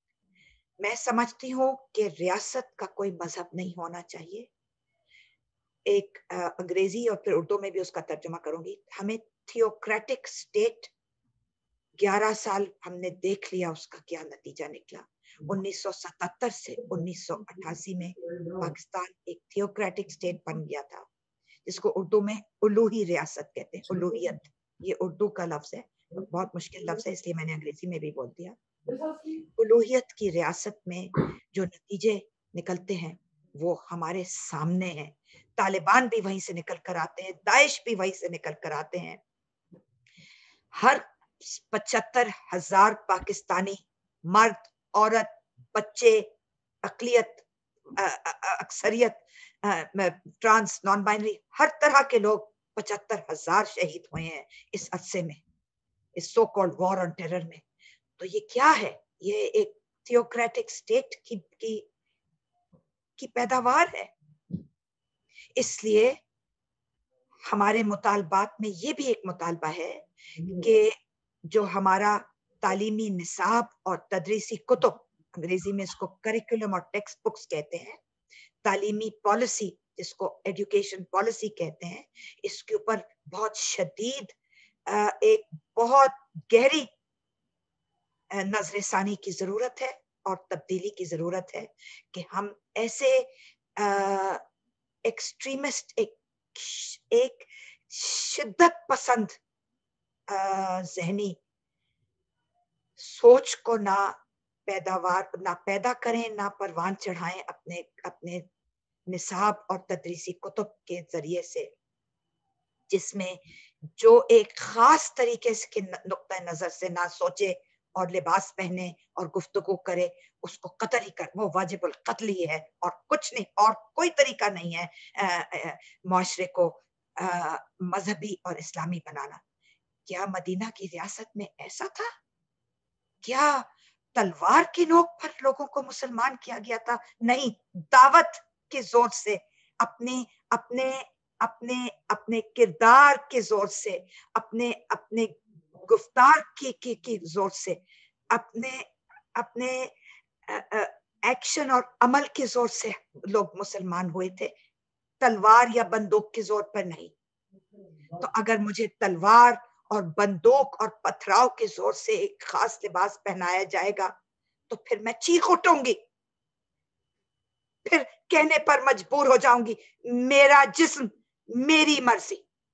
میں سمجھتی ہوں کہ ریاست کا کوئی مذہب نہیں ہونا چاہیے، ایک انگریزی اور پھر اردو میں بھی اس کا ترجمہ کروں گی. ہمیں تھیوکریٹک اسٹیٹ گیارہ سال ہم نے دیکھ لیا اس کا کیا نتیجہ نکلا. انیس سو ستہتر سے انیس سو اٹھاسی میں پاکستان ایک تھیوکریٹک اسٹیٹ بن گیا تھا جس کو اردو میں الوہی ریاست کہتے ہیں. الوہیت یہ اردو کا لفظ ہے, بہت مشکل لفظ ہے اس لیے میں نے انگریزی میں بھی بول دیا. الوہیت کی ریاست میں جو نتیجے نکلتے ہیں وہ ہمارے سامنے ہیں. طالبان بھی وہیں سے نکل کر آتے ہیں, داعش بھی وہیں سے نکل کر آتے ہیں. ہر پچہتر ہزار پاکستانی مرد, عورت, بچے, اقلیت, اکثریت, ٹرانس, نان بائنری, ہر طرح کے لوگ پچہتر ہزار شہید ہوئے ہیں اس عرصے میں, اس so called war on terror میں. تو یہ کیا ہے؟ یہ ایک تھیوکریٹک اسٹیٹ کی, کی, کی پیداوار ہے. اس لیے ہمارے مطالبات میں یہ بھی ایک مطالبہ ہے کہ جو ہمارا تعلیمی نصاب اور تدریسی کتب, انگریزی میں اس کو کریکولم اور ٹیکسٹ بکس کہتے ہیں, تعلیمی پالیسی جس کو ایڈوکیشن پالیسی کہتے ہیں, اس کے اوپر بہت شدید ایک بہت گہری نظر ثانی کی ضرورت ہے اور تبدیلی کی ضرورت ہے کہ ہم ایسے ایکسٹریمسٹ, ایک ایک شدت پسند ذہنی سوچ کو نہ پیداوار نہ پیدا کریں, نہ پروان چڑھائیں اپنے اپنے نصاب اور تدریسی کتب کے ذریعے سے, جس میں جو ایک خاص طریقے کے نقطہ نظر سے نہ سوچے اور لباس پہنے اور گفتگو کرے, اس کو قتل ہی کر, وہ واجب القتل ہی ہے اور کچھ نہیں, اور کوئی طریقہ نہیں ہے معاشرے کو مذہبی اور اسلامی بنانا. کیا مدینہ کی ریاست میں ایسا تھا؟ کیا تلوار کی نوک پر لوگوں کو مسلمان کیا گیا تھا؟ نہیں, دعوت کے زور سے, اپنے اپنے اپنے اپنے کردار کے زور سے, اپنے اپنے گفتار کی کی کی زور سے, اپنے اپنے ایکشن اور عمل کے زور سے لوگ مسلمان ہوئے تھے, تلوار یا بندوق کے زور پر نہیں. تو اگر مجھے تلوار اور بندوق اور پتھراؤ کے زور سے ایک خاص لباس پہنایا جائے گا تو پھر میں چیخ اٹھوں گی, پھر کہنے پر مجبور ہو جاؤں گی میرا جسم میری مرضی.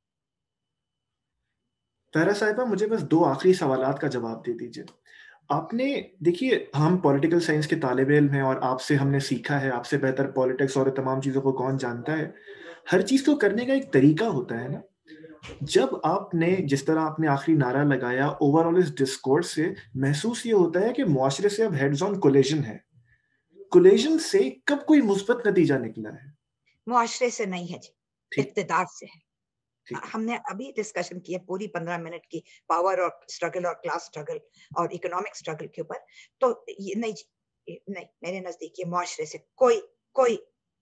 طاہرہ صاحبہ, مجھے بس دو آخری سوالات کا جواب دے دیجئے. آپ نے دیکھیے, ہم پولیٹیکل سائنس کے طالب علم ہیں اور آپ سے ہم نے سیکھا ہے, آپ سے بہتر پولیٹکس اور تمام چیزوں کو کون جانتا ہے. ہر چیز کو کرنے کا ایک طریقہ ہوتا ہے نا. جب آپ نے جس طرح آپ نے آخری نعرہ لگایا, اوور آل اس ڈسکورس سے محسوس یہ ہوتا ہے کہ معاشرے سے اب ہیڈز آن کولیجن ہے. کولیجن سے کب کوئی مثبت نتیجہ نکلا ہے؟ معاشرے سے نہیں ہے جی, اقتدار سے ہے. ٹھیک. ہم نے ابھی ڈسکشن کی ہے پوری پندرہ منٹ کی پاور اور اسٹرگل اور کلاس اسٹرگل اور اکنامک اسٹرگل کے اوپر. تو یہ نہیں جی, نہیں, میرے نزدیک یہ معاشرے سے کوئی کوئی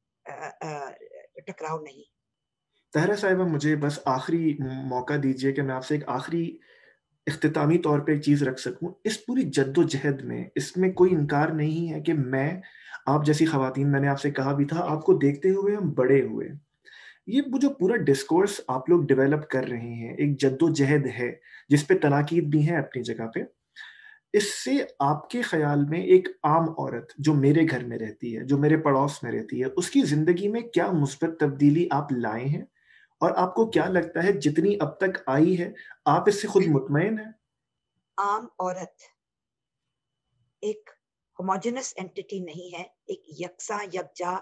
ٹکراؤ نہیں. طاہرہ صاحبہ, مجھے بس آخری موقع دیجئے کہ میں آپ سے ایک آخری اختتامی طور پہ ایک چیز رکھ سکوں. اس پوری جد و جہد میں اس میں کوئی انکار نہیں ہے کہ میں, آپ جیسی خواتین, میں نے آپ سے کہا بھی تھا, آپ کو دیکھتے ہوئے ہم بڑے ہوئے. یہ جو پورا ڈسکورس آپ لوگ ڈیولپ کر رہے ہیں, ایک جد و جہد ہے جس پہ تناقید بھی ہیں اپنی جگہ پہ. اس سے آپ کے خیال میں ایک عام عورت جو میرے گھر میں رہتی ہے, جو میرے پڑوس میں رہتی ہے, اس کی زندگی میں کیا مثبت تبدیلی آپ لائے ہیں؟ اور آپ کو کیا لگتا ہے جتنی اب تک آئی ہے آپ اس سے خود مطمئن ہیں؟ عام عورت ایک ہوموجنس اینٹی نہیں ہے, ایک یکساں یکجا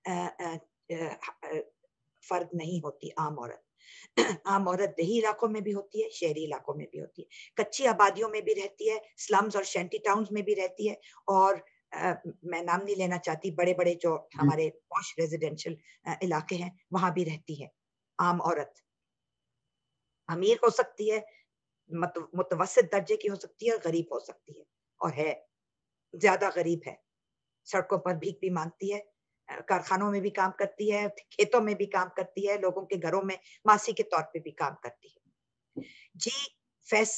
فرد نہیں ہوتی عام عورت. عام عورت دیہی علاقوں میں بھی ہوتی ہے, شہری علاقوں میں بھی ہوتی ہے, کچی آبادیوں میں بھی رہتی ہے, سلمز اور شینٹی ٹاؤنز میں بھی رہتی ہے, اور میں نام نہیں لینا چاہتی, بڑے بڑے جو ہمارے پوش ریزیڈینشل علاقے ہیں وہاں بھی رہتی ہے. عام عورت امیر ہو سکتی ہے, متوسط درجے کی ہو سکتی ہے, غریب ہو سکتی ہے, اور ہے زیادہ غریب ہے, سڑکوں پر بھیک بھی مانگتی ہے, کارخانوں میں بھی کام کرتی ہے, کھیتوں میں بھی کام کرتی ہے, لوگوں کے گھروں میں ماسی کے طور پہ بھی کام کرتی ہے. جی فیس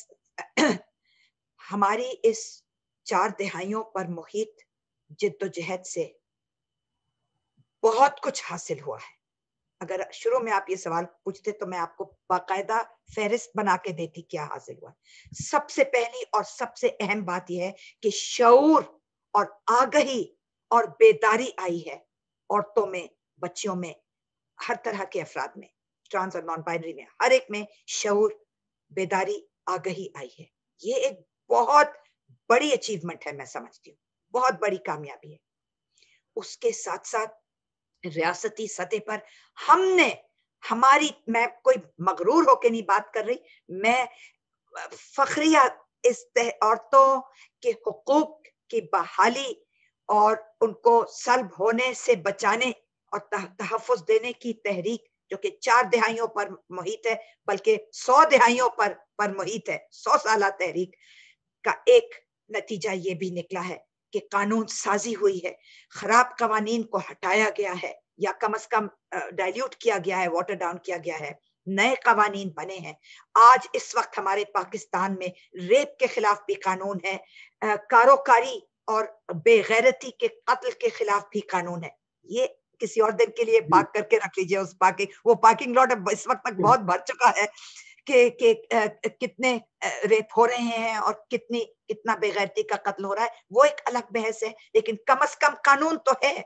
ہماری اس چار دہائیوں پر محیط جد و جہد سے بہت کچھ حاصل ہوا ہے, اگر شروع میں آپ یہ سوال پوچھتے تو میں آپ کو باقاعدہ فہرست بنا کے دیتی کیا حاصل ہوا. سب سے پہلی اور سب سے اہم بات یہ ہے کہ شعور اور آگہی اور بیداری آئی ہے عورتوں میں، بچیوں میں، ہر طرح کے افراد میں، ٹرانس اور نان بائنری میں، ہر ایک میں شعور، بیداری، آگہی آئی ہے. یہ ایک بہت بڑی اچیومنٹ ہے، میں سمجھتی ہوں بہت بڑی کامیابی ہے. اس کے ساتھ ساتھ ریاستی سطح پر ہم نے ہماری، میں کوئی مغرور ہو کے نہیں بات کر رہی، میں فخریہ اس عورتوں کے حقوق کی بحالی اور ان کو سلب ہونے سے بچانے اور تحفظ دینے کی تحریک جو کہ چار دہائیوں پر محیط ہے، بلکہ سو دہائیوں پر پر محیط ہے، سو سالہ تحریک کا ایک نتیجہ یہ بھی نکلا ہے کہ قانون سازی ہوئی ہے، خراب قوانین کو ہٹایا گیا ہے یا کم از کم ڈائلیوٹ کیا گیا ہے، واٹر ڈاؤن کیا گیا ہے، نئے قوانین بنے ہیں. آج اس وقت ہمارے پاکستان میں ریپ کے خلاف بھی قانون ہے، کاروکاری اور بے غیرتی کے قتل کے خلاف بھی قانون ہے. یہ کسی اور دن کے لیے پاک کر کے رکھ لیجئے، اس پاکنگ وہ پارکنگ لاٹ اس وقت تک بہت بھر چکا ہے کہ کہ کتنے ریپ ہو رہے ہیں اور کتنی کتنا بے غیرتی کا قتل ہو رہا ہے، وہ ایک الگ بحث ہے. لیکن کم از کم قانون تو ہے.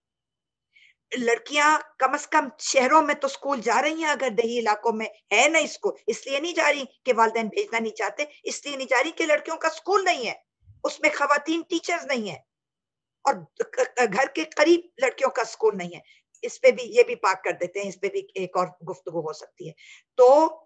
لڑکیاں کم از کم شہروں میں تو اسکول جا رہی ہیں، اگر دیہی علاقوں میں ہے نا اسکول، اس لیے نہیں جا رہی کہ والدین بھیجنا نہیں چاہتے، اس لیے نہیں جا رہی کہ لڑکیوں کا اسکول نہیں ہے، اس میں خواتین ٹیچرز نہیں ہیں اور گھر کے قریب لڑکیوں کا اسکول نہیں ہے. اس پہ بھی یہ بھی پاک کر دیتے ہیں، اس پہ بھی ایک اور گفتگو ہو سکتی ہے. تو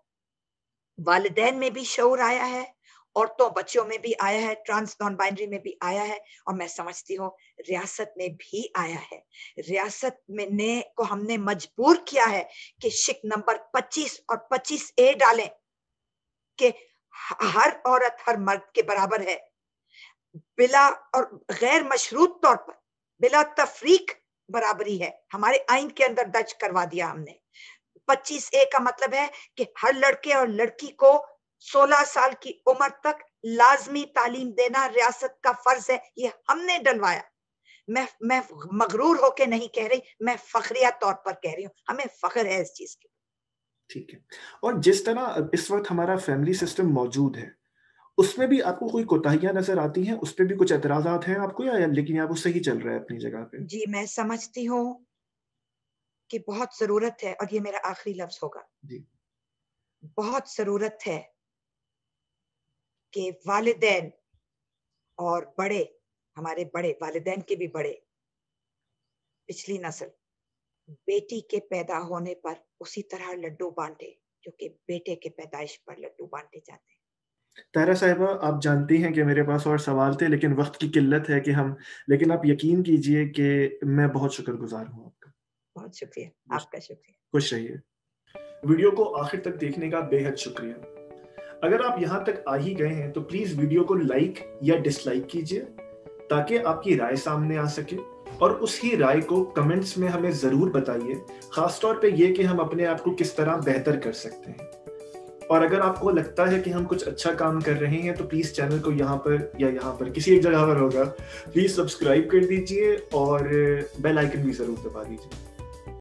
والدین میں بھی شعور آیا ہے، عورتوں بچوں میں بھی آیا ہے، ٹرانس نان بائنری میں بھی آیا ہے، اور میں سمجھتی ہوں ریاست میں بھی آیا ہے. ریاست میں نے کو ہم نے مجبور کیا ہے کہ شک نمبر پچیس اور پچیس اے ڈالیں کہ ہر عورت ہر مرد کے برابر ہے، بلا اور غیر مشروط طور پر بلا تفریق برابری ہے. ہمارے آئین کے اندر درج کروا دیا ہم نے. پچیس اے کا مطلب ہے کہ ہر لڑکے اور لڑکی کو سولہ سال کی عمر تک لازمی تعلیم دینا ریاست کا فرض ہے. یہ ہم نے ڈلوایا. میں میں مغرور ہو کے نہیں کہہ رہی، میں فخریہ طور پر کہہ رہی ہوں، ہمیں فخر ہے اس چیز کی. ٹھیک ہے. اور جس طرح اس وقت ہمارا فیملی سسٹم موجود ہے، اس میں بھی آپ کو کوئی کوتاہیاں نظر آتی ہیں؟ اس پہ بھی کچھ اعتراضات ہیں آپ کو، یا لیکن آپ وہ صحیح چل رہا ہے اپنی جگہ پہ؟ جی میں سمجھتی ہوں کہ بہت ضرورت ہے، اور یہ میرا آخری لفظ ہوگا، جی بہت ضرورت ہے کہ والدین اور بڑے، ہمارے بڑے والدین کے بھی بڑے، پچھلی نسل بیٹی کے پیدا ہونے پر اسی طرح لڈو بانٹے جو کہ بیٹے کے پیدائش پر لڈو بانٹے جاتے ہیں. طاہرہ صاحبہ، آپ جانتی ہیں کہ میرے پاس اور سوال تھے، لیکن وقت کی قلت ہے کہ ہم لیکن آپ یقین کیجئے کہ میں بہت شکر گزار ہوں آپ کا. بہت شکریہ، آپ کا شکریہ. خوش رہیے. ویڈیو کو آخر تک دیکھنے کا بے حد شکریہ. اگر آپ یہاں تک آ ہی گئے ہیں تو پلیز ویڈیو کو لائک یا ڈس لائک کیجئے تاکہ آپ کی رائے سامنے آ سکے، اور اس ہی رائے کو کمنٹس میں ہمیں ضرور بتائیے، خاص طور پہ یہ کہ ہم اپنے آپ کو کس طرح بہتر کر سکتے ہیں. اور اگر آپ کو لگتا ہے کہ ہم کچھ اچھا کام کر رہے ہیں تو پلیز چینل کو یہاں پر یا یہاں پر کسی ایک جگہ پر ہوگا، پلیز سبسکرائب کر دیجئے اور بیل آئیکن بھی ضرور دبا دیجئے.